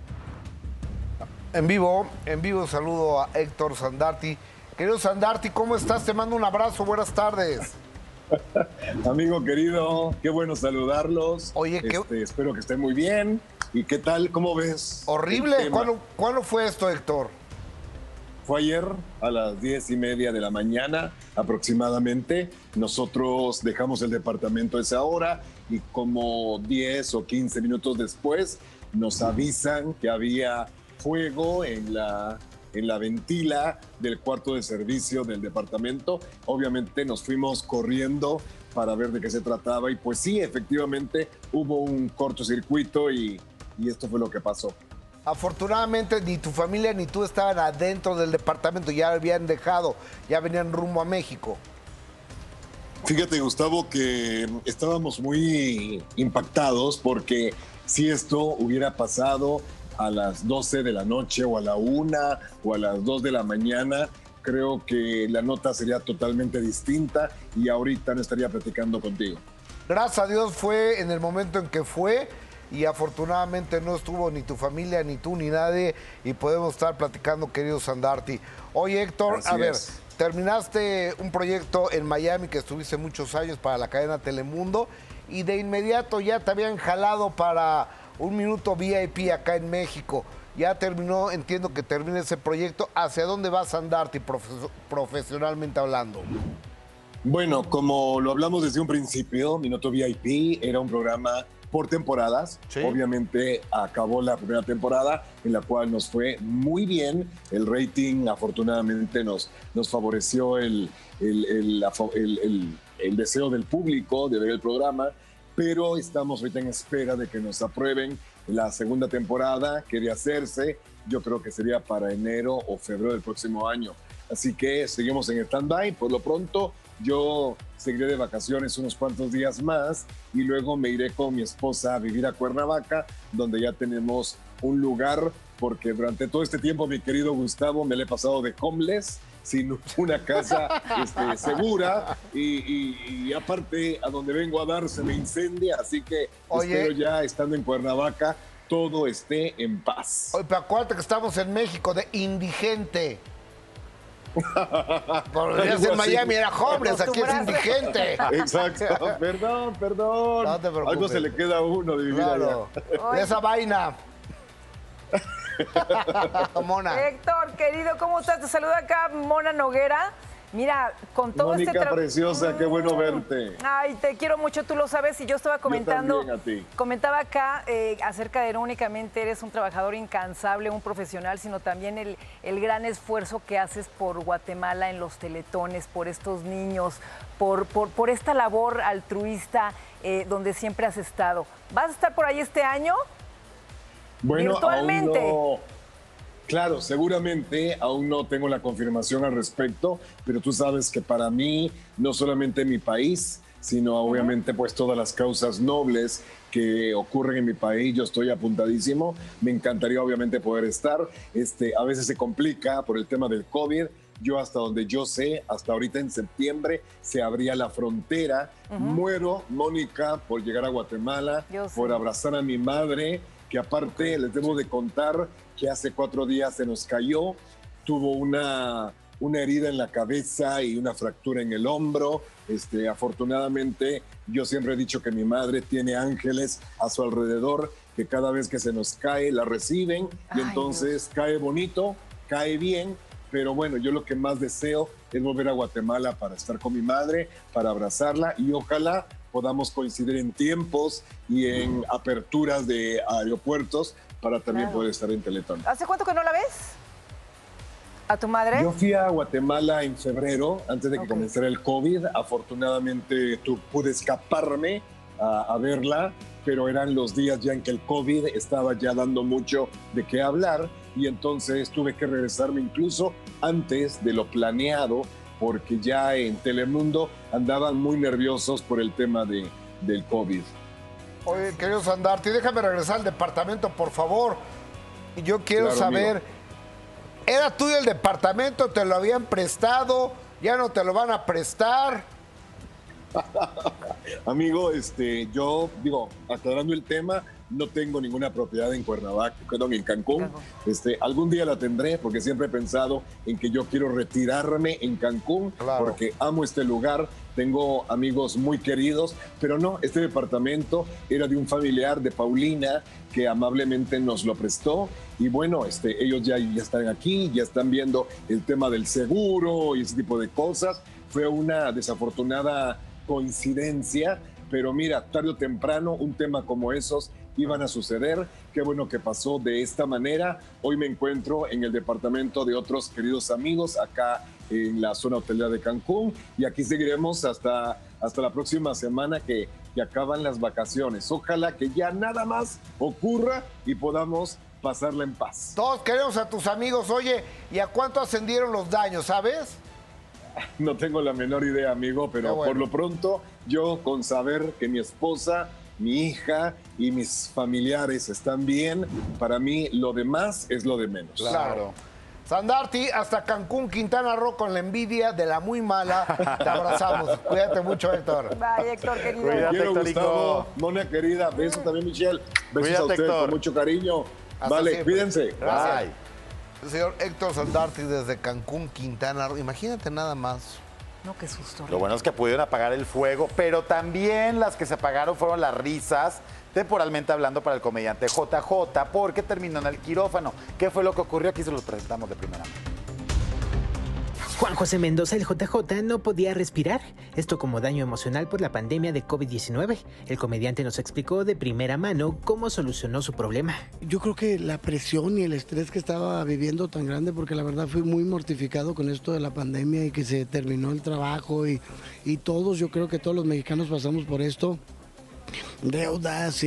Speaker 1: En vivo saludo a Héctor Sandarti. Querido Sandarti, ¿cómo estás? Te mando un abrazo, buenas tardes.
Speaker 19: Amigo querido, qué bueno saludarlos.
Speaker 1: Oye,
Speaker 19: espero que estén muy bien. ¿Y qué tal? ¿Cómo ves?
Speaker 1: Horrible.
Speaker 19: el tema?
Speaker 1: ¿Cuándo fue esto, Héctor?
Speaker 19: Fue ayer a las 10:30 de la mañana aproximadamente. Nosotros dejamos el departamento a esa hora y como 10 o 15 minutos después nos avisan que había fuego en la ventila del cuarto de servicio del departamento. Obviamente nos fuimos corriendo para ver de qué se trataba y pues sí, efectivamente hubo un cortocircuito y esto fue lo que pasó.
Speaker 1: Afortunadamente ni tu familia ni tú estaban adentro del departamento, ya habían dejado, ya venían rumbo a México.
Speaker 19: Fíjate, Gustavo, que estábamos muy impactados porque si esto hubiera pasado a las 12 de la noche o a la 1 o a las 2 de la mañana, creo que la nota sería totalmente distinta y ahorita no estaría platicando contigo.
Speaker 1: Gracias a Dios fue en el momento en que fue y afortunadamente no estuvo ni tu familia, ni tú, ni nadie y podemos estar platicando, querido Sandarti. Oye, Héctor,
Speaker 19: Así
Speaker 1: a ver,
Speaker 19: es.
Speaker 1: terminaste un proyecto en Miami que estuviste muchos años para la cadena Telemundo y de inmediato ya te habían jalado para Un Minuto VIP acá en México. Ya terminó, entiendo que termina ese proyecto. ¿Hacia dónde vas, Sandarti, profesionalmente hablando?
Speaker 19: Bueno, como lo hablamos desde un principio, Minuto VIP era un programa por temporadas.
Speaker 1: Sí.
Speaker 19: Obviamente acabó la primera temporada en la cual nos fue muy bien. El rating afortunadamente nos favoreció el deseo del público de ver el programa, pero estamos ahorita en espera de que nos aprueben la segunda temporada que de hacerse. Yo creo que sería para enero o febrero del próximo año. Así que seguimos en stand-by. Por lo pronto, yo seguiré de vacaciones unos cuantos días más y luego me iré con mi esposa a vivir a Cuernavaca, donde ya tenemos un lugar, porque durante todo este tiempo, mi querido Gustavo, me le he pasado de homeless, sin una casa segura y aparte a donde vengo a dar se me incendia, así que espero ya estando en Cuernavaca todo esté en paz.
Speaker 1: Oye, pero acuérdate que estamos en México de indigente. Porque en Miami era homeless, aquí es indigente.
Speaker 19: Exacto, perdón.
Speaker 1: No te preocupes.
Speaker 19: Algo se le queda a uno de vivir
Speaker 1: claro.
Speaker 19: allá.
Speaker 1: Esa vaina. Mona.
Speaker 2: Héctor, querido, ¿cómo estás? Te saluda acá Mona Noguera. Mira, con todo
Speaker 19: Mónica, preciosa, qué bueno verte.
Speaker 2: Ay, te quiero mucho, tú lo sabes. Y yo estaba comentando,
Speaker 19: Yo también a ti.
Speaker 2: comentaba acá acerca de no únicamente eres un trabajador incansable, un profesional, sino también el gran esfuerzo que haces por Guatemala en los teletones, por estos niños, por esta labor altruista donde siempre has estado. ¿Vas a estar por ahí este año?
Speaker 19: Bueno,
Speaker 2: virtualmente.
Speaker 19: aún no. Claro, seguramente aún no tengo la confirmación al respecto, pero tú sabes que para mí, no solamente mi país, sino obviamente pues todas las causas nobles que ocurren en mi país, yo estoy apuntadísimo. Me encantaría obviamente poder estar. A veces se complica por el tema del COVID. Yo hasta donde yo sé, hasta ahorita en septiembre se abría la frontera. Muero, Mónica, por llegar a Guatemala, por abrazar a mi madre, que aparte les debo de contar que hace 4 días se nos cayó, tuvo una herida en la cabeza y una fractura en el hombro. Afortunadamente, yo siempre he dicho que mi madre tiene ángeles a su alrededor, que cada vez que se nos cae, la reciben, y entonces cae bonito, cae bien, pero bueno, yo lo que más deseo es volver a Guatemala para estar con mi madre, para abrazarla, y ojalá podamos coincidir en tiempos y en aperturas de aeropuertos para también poder estar en Teletón.
Speaker 2: ¿Hace cuánto que no la ves? ¿A tu madre?
Speaker 19: Yo fui a Guatemala en febrero, antes de que comenzara el COVID. Afortunadamente pude escaparme a verla, pero eran los días ya en que el COVID estaba ya dando mucho de qué hablar y entonces tuve que regresarme incluso antes de lo planeado, porque ya en Telemundo andaban muy nerviosos por el tema del COVID.
Speaker 1: Oye, querido Sandarti, déjame regresar al departamento, por favor. Y yo quiero saber,
Speaker 19: amigo.
Speaker 1: ¿Era tuyo el departamento? ¿Te lo habían prestado? ¿Ya no te lo van a prestar?
Speaker 19: Amigo, yo digo, aclarando el tema, no tengo ninguna propiedad en Cuernavaca, perdón, en Cancún. Algún día la tendré porque siempre he pensado en que yo quiero retirarme en Cancún porque amo este lugar, tengo amigos muy queridos, pero no, este departamento era de un familiar de Paulina que amablemente nos lo prestó y bueno, ellos ya están aquí, ya están viendo el tema del seguro y ese tipo de cosas. Fue una desafortunada coincidencia, pero mira, tarde o temprano un tema como esos iban a suceder. Qué bueno que pasó de esta manera. Hoy me encuentro en el departamento de otros queridos amigos acá en la zona hotelera de Cancún y aquí seguiremos hasta la próxima semana que acaban las vacaciones. Ojalá que ya nada más ocurra y podamos pasarla en paz.
Speaker 1: Todos queremos a tus amigos. Oye, ¿y a cuánto ascendieron los daños, sabes?
Speaker 19: No tengo la menor idea, amigo, pero por lo pronto yo con saber que mi esposa mi hija y mis familiares están bien, para mí lo demás es lo de menos.
Speaker 1: Claro. Sandarti, hasta Cancún, Quintana Roo, con la envidia de la muy mala. Te abrazamos. Cuídate mucho, Héctor.
Speaker 2: Bye, Héctor, querido.
Speaker 19: Cuídate,
Speaker 3: Héctor,
Speaker 19: Gustavo, Mona querida. Beso también, Michelle. Besos
Speaker 3: Cuídate,
Speaker 19: a ustedes
Speaker 3: Héctor.
Speaker 19: con mucho cariño.
Speaker 1: Hasta
Speaker 19: Vale,
Speaker 1: siempre.
Speaker 19: cuídense.
Speaker 1: Gracias.
Speaker 3: Bye.
Speaker 1: El señor Héctor Sandarti desde Cancún, Quintana Roo. Imagínate nada más.
Speaker 2: No, qué susto.
Speaker 3: Lo bueno es que pudieron apagar el fuego, pero también las que se apagaron fueron las risas, temporalmente hablando, para el comediante JJ, porque terminó en el quirófano. ¿Qué fue lo que ocurrió? Aquí se los presentamos de primera mano.
Speaker 20: Juan José Mendoza, el JJ, no podía respirar, esto como daño emocional por la pandemia de COVID-19. El comediante nos explicó de primera mano cómo solucionó su problema.
Speaker 14: Yo creo que la presión y el estrés que estaba viviendo tan grande, porque la verdad fui muy mortificado con esto de la pandemia y que se terminó el trabajo y todos, yo creo que todos los mexicanos pasamos por esto. Deudas,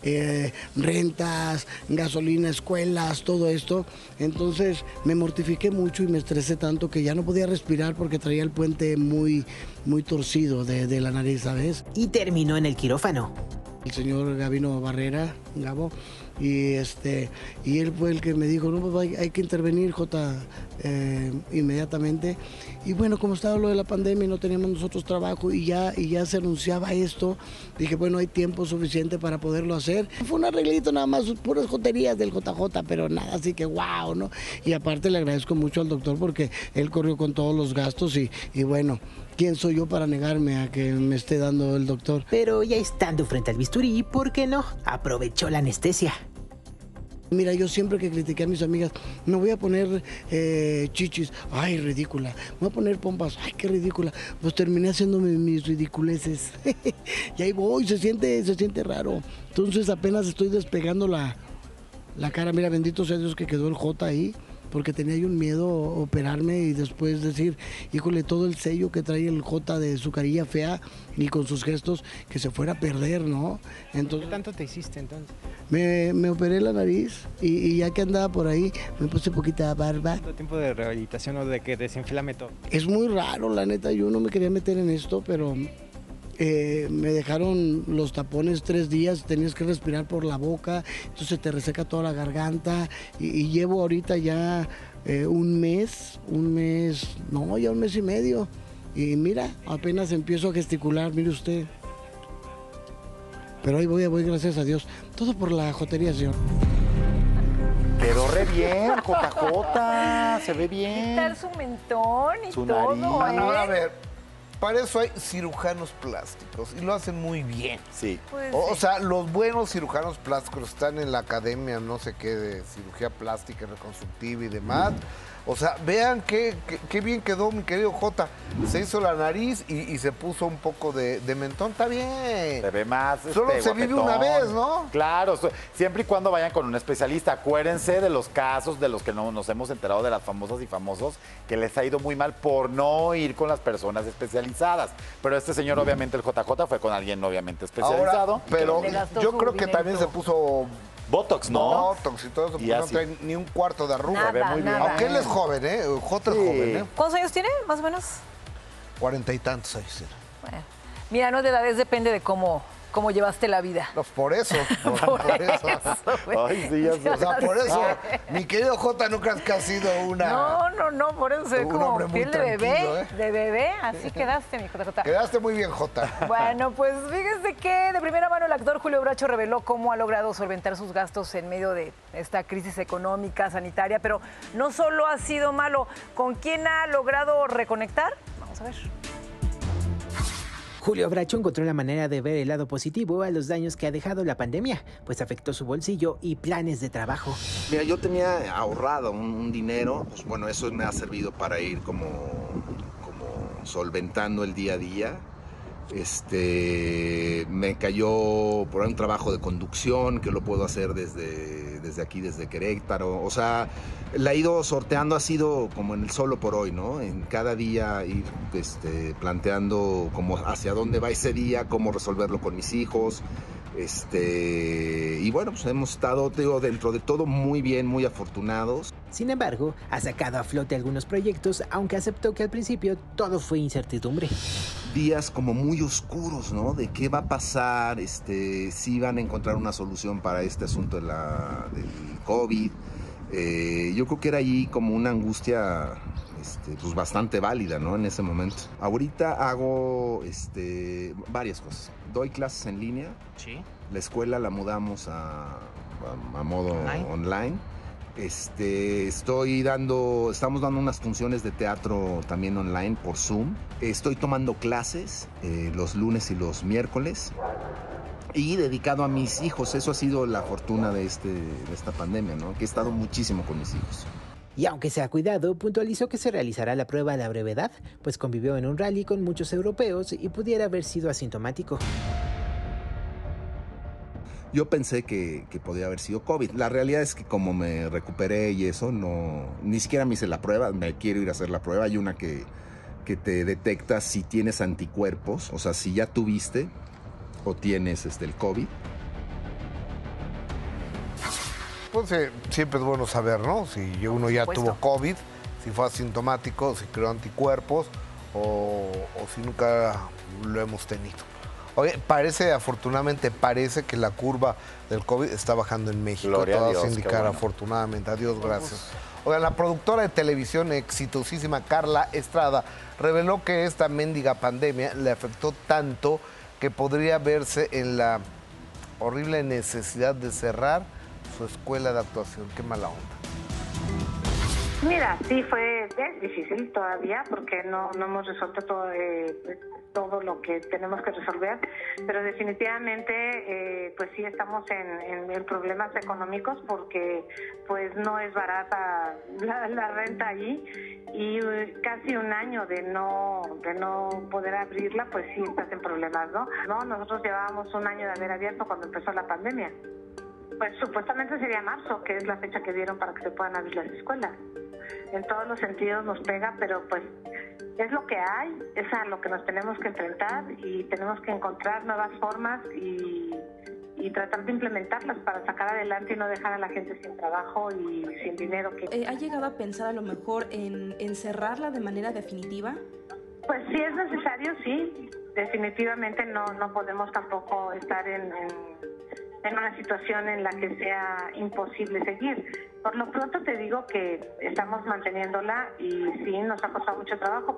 Speaker 14: rentas, gasolina, escuelas, todo esto. Entonces me mortifiqué mucho y me estresé tanto que ya no podía respirar porque traía el puente muy torcido de la nariz, ¿sabes?
Speaker 20: Y terminó en el quirófano.
Speaker 14: El señor Gabino Barrera, Gabo, y él fue el que me dijo, no, pues hay que intervenir, Jota, inmediatamente. Y bueno, como estaba lo de la pandemia y no teníamos nosotros trabajo y ya se anunciaba esto, dije, bueno, hay tiempo suficiente para poderlo hacer. Fue un arreglito nada más, puras joterías del JJ, pero nada así que wow, ¿no? Y aparte le agradezco mucho al doctor porque él corrió con todos los gastos y bueno, ¿quién soy yo para negarme a que me esté dando el doctor?
Speaker 20: Pero ya estando frente al bisturí, ¿por qué no? Aprovechó la anestesia.
Speaker 14: Mira, yo siempre que critiqué a mis amigas, me voy a poner chichis, ay, ridícula. Me voy a poner pompas, ay, qué ridícula. Pues terminé haciéndome mis ridiculeces. Y ahí voy, se siente raro. Entonces apenas estoy despegando la cara. Mira, bendito sea Dios que quedó el J ahí, porque tenía yo un miedo operarme y después decir, híjole, todo el sello que trae el J de su carilla fea y con sus gestos, que se fuera a perder, ¿no? Entonces,
Speaker 20: ¿qué tanto te hiciste entonces?
Speaker 14: Me operé la nariz y ya que andaba por ahí, me puse poquita barba.
Speaker 20: ¿Cuánto tiempo de rehabilitación o de que desinflame todo?
Speaker 14: Es muy raro, la neta, yo no me quería meter en esto, pero me dejaron los tapones 3 días, tenías que respirar por la boca, entonces te reseca toda la garganta y llevo ahorita ya un mes, no, ya 1 mes y medio. Y mira, apenas empiezo a gesticular, mire usted. Pero ahí voy, gracias a Dios. Todo por la jotería, señor.
Speaker 3: Quedó re bien, JJ, se ve bien.
Speaker 2: ¿Qué tal su mentón y
Speaker 3: Su
Speaker 2: todo,
Speaker 3: nariz.
Speaker 1: A ver, para eso hay cirujanos plásticos y lo hacen muy bien.
Speaker 3: Sí.
Speaker 2: Pues
Speaker 1: O
Speaker 2: sí.
Speaker 1: sea, los buenos cirujanos plásticos están en la academia, no sé qué, de cirugía plástica, reconstructiva y demás. O sea, vean qué bien quedó mi querido Jota. Se hizo la nariz y se puso un poco de mentón. Está bien.
Speaker 3: Se ve más.
Speaker 1: Solo se vive una vez, ¿no?
Speaker 3: Claro, siempre y cuando vayan con un especialista. Acuérdense de los casos de los que no nos hemos enterado, de las famosas y famosos, que les ha ido muy mal por no ir con las personas especializadas. Pero este señor, obviamente, el JJ, fue con alguien obviamente especializado.
Speaker 1: Ahora, pero
Speaker 2: Le gastó
Speaker 1: yo
Speaker 2: su
Speaker 1: creo que
Speaker 2: dinero.
Speaker 1: también se puso
Speaker 3: Botox, ¿no?
Speaker 1: Botox y todo eso,
Speaker 3: Y
Speaker 1: porque no
Speaker 3: así.
Speaker 1: trae ni un cuarto de arruga.
Speaker 2: Nada,
Speaker 3: Se ve muy bien.
Speaker 2: nada.
Speaker 1: Aunque él es joven, ¿eh? Jota es joven, ¿eh?
Speaker 2: ¿Cuántos años tiene, más o menos?
Speaker 1: 40 y tantos años.
Speaker 2: Bueno, mira, no de edades, depende de cómo llevaste la vida.
Speaker 1: No, por eso. Por eso.
Speaker 3: Ay, sí, ya sé.
Speaker 1: O sea, por eso,
Speaker 2: sé.
Speaker 1: mi querido Jota, no creas que ha sido una...
Speaker 2: No, por eso es
Speaker 1: Un
Speaker 2: como
Speaker 1: hombre muy
Speaker 2: piel de bebé,
Speaker 1: tranquilo,
Speaker 2: así quedaste, mi JJ.
Speaker 1: Quedaste muy bien, Jota.
Speaker 2: Bueno, pues fíjense que de primera mano el actor Julio Bracho reveló cómo ha logrado solventar sus gastos en medio de esta crisis económica, sanitaria, pero no solo ha sido malo, ¿con quién ha logrado reconectar? Vamos a ver.
Speaker 20: Julio Bracho encontró la manera de ver el lado positivo a los daños que ha dejado la pandemia, pues afectó su bolsillo y planes de trabajo.
Speaker 21: Mira, yo tenía ahorrado un dinero, pues bueno, eso me ha servido para ir como solventando el día a día. Me cayó por ahí un trabajo de conducción que lo puedo hacer desde aquí, desde Querétaro. O sea, la he ido sorteando, ha sido como en el solo por hoy, ¿no? En cada día ir planteando como hacia dónde va ese día, cómo resolverlo con mis hijos. Y bueno, pues hemos estado, digo, dentro de todo muy bien, muy afortunados.
Speaker 20: Sin embargo, ha sacado a flote algunos proyectos, aunque aceptó que al principio todo fue incertidumbre.
Speaker 21: días como muy oscuros, ¿no? De qué va a pasar, si van a encontrar una solución para este asunto del COVID. Yo creo que era ahí como una angustia pues bastante válida, ¿no? En ese momento. Ahorita hago varias cosas. Doy clases en línea.
Speaker 4: Sí.
Speaker 21: La escuela la mudamos a modo online. Estamos dando unas funciones de teatro también online por Zoom. Estoy tomando clases los lunes y los miércoles y dedicado a mis hijos. Eso ha sido la fortuna de esta pandemia, ¿no? Que he estado muchísimo con mis hijos.
Speaker 20: Y aunque se ha cuidado, puntualizó que se realizará la prueba a la brevedad, pues convivió en un rally con muchos europeos y pudiera haber sido asintomático.
Speaker 21: Yo pensé que podía haber sido COVID. La realidad es que como me recuperé y eso, ni siquiera me hice la prueba. Me quiero ir a hacer la prueba. Hay una que te detecta si tienes anticuerpos, o sea, si ya tuviste o tienes el COVID.
Speaker 1: Pues siempre es bueno saber, ¿no? Si uno ya tuvo COVID, si fue asintomático, si creó anticuerpos o si nunca lo hemos tenido. Oye, afortunadamente parece que la curva del COVID está bajando en México.
Speaker 3: Gloria a
Speaker 1: Todo
Speaker 3: Dios,
Speaker 1: hace indicar,
Speaker 3: qué bueno.
Speaker 1: afortunadamente. Adiós, gracias. Oigan, la productora de televisión exitosísima Carla Estrada reveló que esta mendiga pandemia le afectó tanto que podría verse en la horrible necesidad de cerrar su escuela de actuación. Qué mala onda.
Speaker 22: Mira, sí es difícil todavía porque no hemos resuelto todo lo que tenemos que resolver, pero definitivamente pues sí estamos en problemas económicos porque pues no es barata la renta allí y casi un año de no poder abrirla, pues sí estás en problemas, ¿no? Nosotros llevábamos un año de haber abierto cuando empezó la pandemia. Pues supuestamente sería marzo, que es la fecha que dieron para que se puedan abrir las escuelas. En todos los sentidos nos pega, pero pues es lo que hay, es a lo que nos tenemos que enfrentar y tenemos que encontrar nuevas formas y tratar de implementarlas para sacar adelante y no dejar a la gente sin trabajo y sin dinero.
Speaker 15: ¿Ha llegado a pensar a lo mejor en cerrarla de manera definitiva?
Speaker 22: Pues si es necesario, sí. Definitivamente no podemos tampoco estar en una situación en la que sea imposible seguir. Por lo pronto te digo que estamos manteniéndola y sí, nos ha costado mucho trabajo.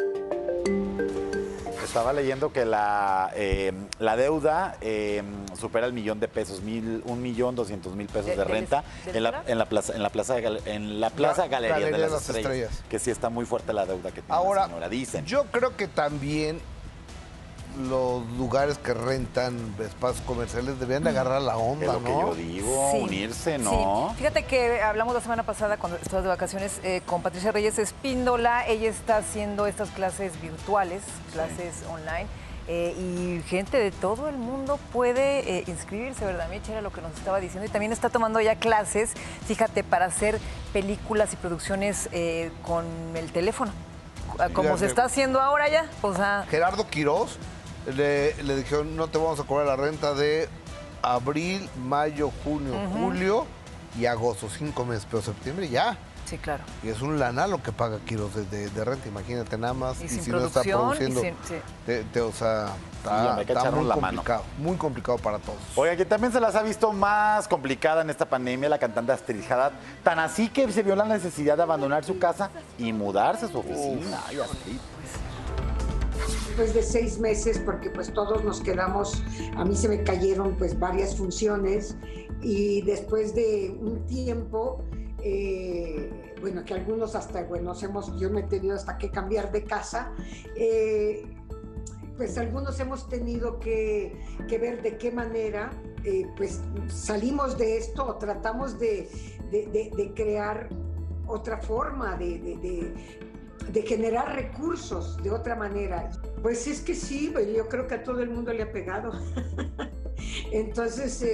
Speaker 3: Estaba leyendo que la deuda supera el $1,000,000 de pesos, 1,200,000 pesos de renta en la Plaza Galería de las Estrellas. Que sí está muy fuerte la deuda que tiene la señora, dicen.
Speaker 1: Yo creo que también los lugares que rentan espacios comerciales debían de agarrar la onda,
Speaker 3: es lo que yo digo, unirse, ¿no?
Speaker 2: Sí. Fíjate que hablamos la semana pasada cuando estabas de vacaciones con Patricia Reyes Espíndola. Ella está haciendo estas clases virtuales, clases online. Y gente de todo el mundo puede inscribirse, ¿verdad, Mitch? Era lo que nos estaba diciendo. Y también está tomando ya clases, fíjate, para hacer películas y producciones con el teléfono. Como se está haciendo ahora ya. O sea,
Speaker 1: Gerardo Quirós le dijeron, no te vamos a cobrar la renta de abril, mayo, junio, julio y agosto, 5 meses, pero septiembre ya.
Speaker 2: Sí, claro.
Speaker 1: Y es un lana lo que paga Quirós de renta, imagínate nada más.
Speaker 2: Y
Speaker 1: si
Speaker 2: sin
Speaker 1: no está produciendo,
Speaker 3: hay que
Speaker 1: está
Speaker 3: echarnos
Speaker 1: muy
Speaker 3: la
Speaker 1: complicado,
Speaker 3: mano.
Speaker 1: muy complicado para todos.
Speaker 3: Oiga, que también se las ha visto más complicada en esta pandemia la cantante Astrid Haddad, tan así que se vio la necesidad de abandonar su casa y mudarse a su oficina. Ay, Astrid.
Speaker 23: Después de 6 meses, porque pues todos nos quedamos, a mí se me cayeron pues varias funciones y después de un tiempo, bueno, que algunos hasta, bueno, yo me he tenido hasta que cambiar de casa, pues algunos hemos tenido que ver de qué manera pues salimos de esto o tratamos de crear otra forma de generar recursos de otra manera. Pues es que sí, yo creo que a todo el mundo le ha pegado. Entonces,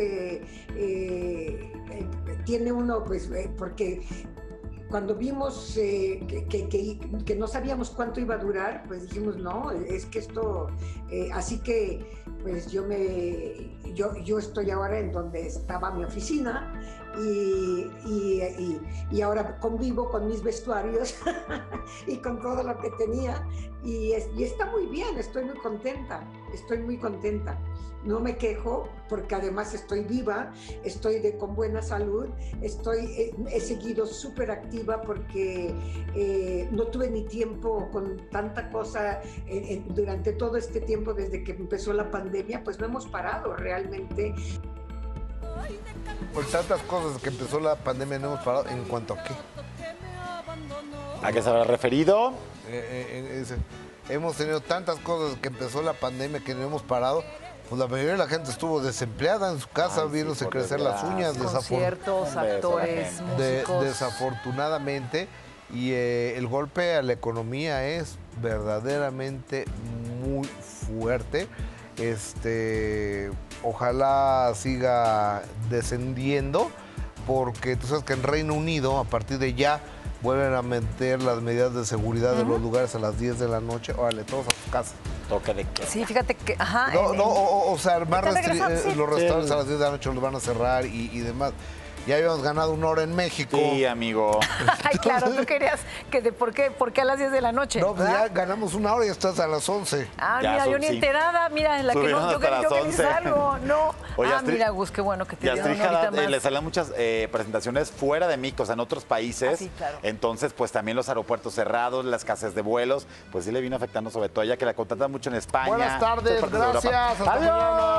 Speaker 23: tiene uno, pues, porque cuando vimos que no sabíamos cuánto iba a durar, pues dijimos, no, es que esto, así que, pues yo estoy ahora en donde estaba mi oficina y ahora convivo con mis vestuarios y con todo lo que tenía y está muy bien, estoy muy contenta. No me quejo porque además estoy viva, estoy con buena salud, he seguido súper activa porque no tuve ni tiempo con tanta cosa durante todo este tiempo desde que empezó la pandemia, pues no hemos parado realmente.
Speaker 1: Por tantas cosas que empezó la pandemia no hemos parado. ¿En cuanto a qué?
Speaker 3: ¿A qué se habrá referido?
Speaker 1: Hemos tenido tantas cosas que empezó la pandemia que no hemos parado. Pues la mayoría de la gente estuvo desempleada en su casa, viéndose crecer las uñas.
Speaker 2: Conciertos, actores, músicos.
Speaker 1: Desafortunadamente. Y el golpe a la economía es verdaderamente muy fuerte. Ojalá siga descendiendo, porque tú sabes que en Reino Unido, a partir de ya, vuelven a meter las medidas de seguridad de los lugares a las 10 de la noche. Órale, todos a su casa.
Speaker 3: Toque de queda.
Speaker 2: Sí, fíjate que... Ajá,
Speaker 1: o sea, más
Speaker 2: sí.
Speaker 1: Los restaurantes a las 10 de la noche los van a cerrar y demás. Ya habíamos ganado 1 hora en México.
Speaker 3: Sí, amigo.
Speaker 2: Ay, claro, tú querías que ¿por qué a las 10 de la noche?
Speaker 1: No, pues ya ganamos 1 hora y estás a las 11.
Speaker 2: Ah, ya, mira, yo ni enterada, mira, en la que no, yo que ni salgo, no. Oye, mira, Gus, qué bueno que te dieron ahorita más.
Speaker 3: Le salen muchas presentaciones fuera de México, o sea, en otros países.
Speaker 2: Sí, claro.
Speaker 3: Entonces, pues también los aeropuertos cerrados, la escasez de vuelos, pues sí le vino afectando sobre todo a ella, que la contratan mucho en España.
Speaker 1: Buenas tardes, gracias.
Speaker 3: Adiós.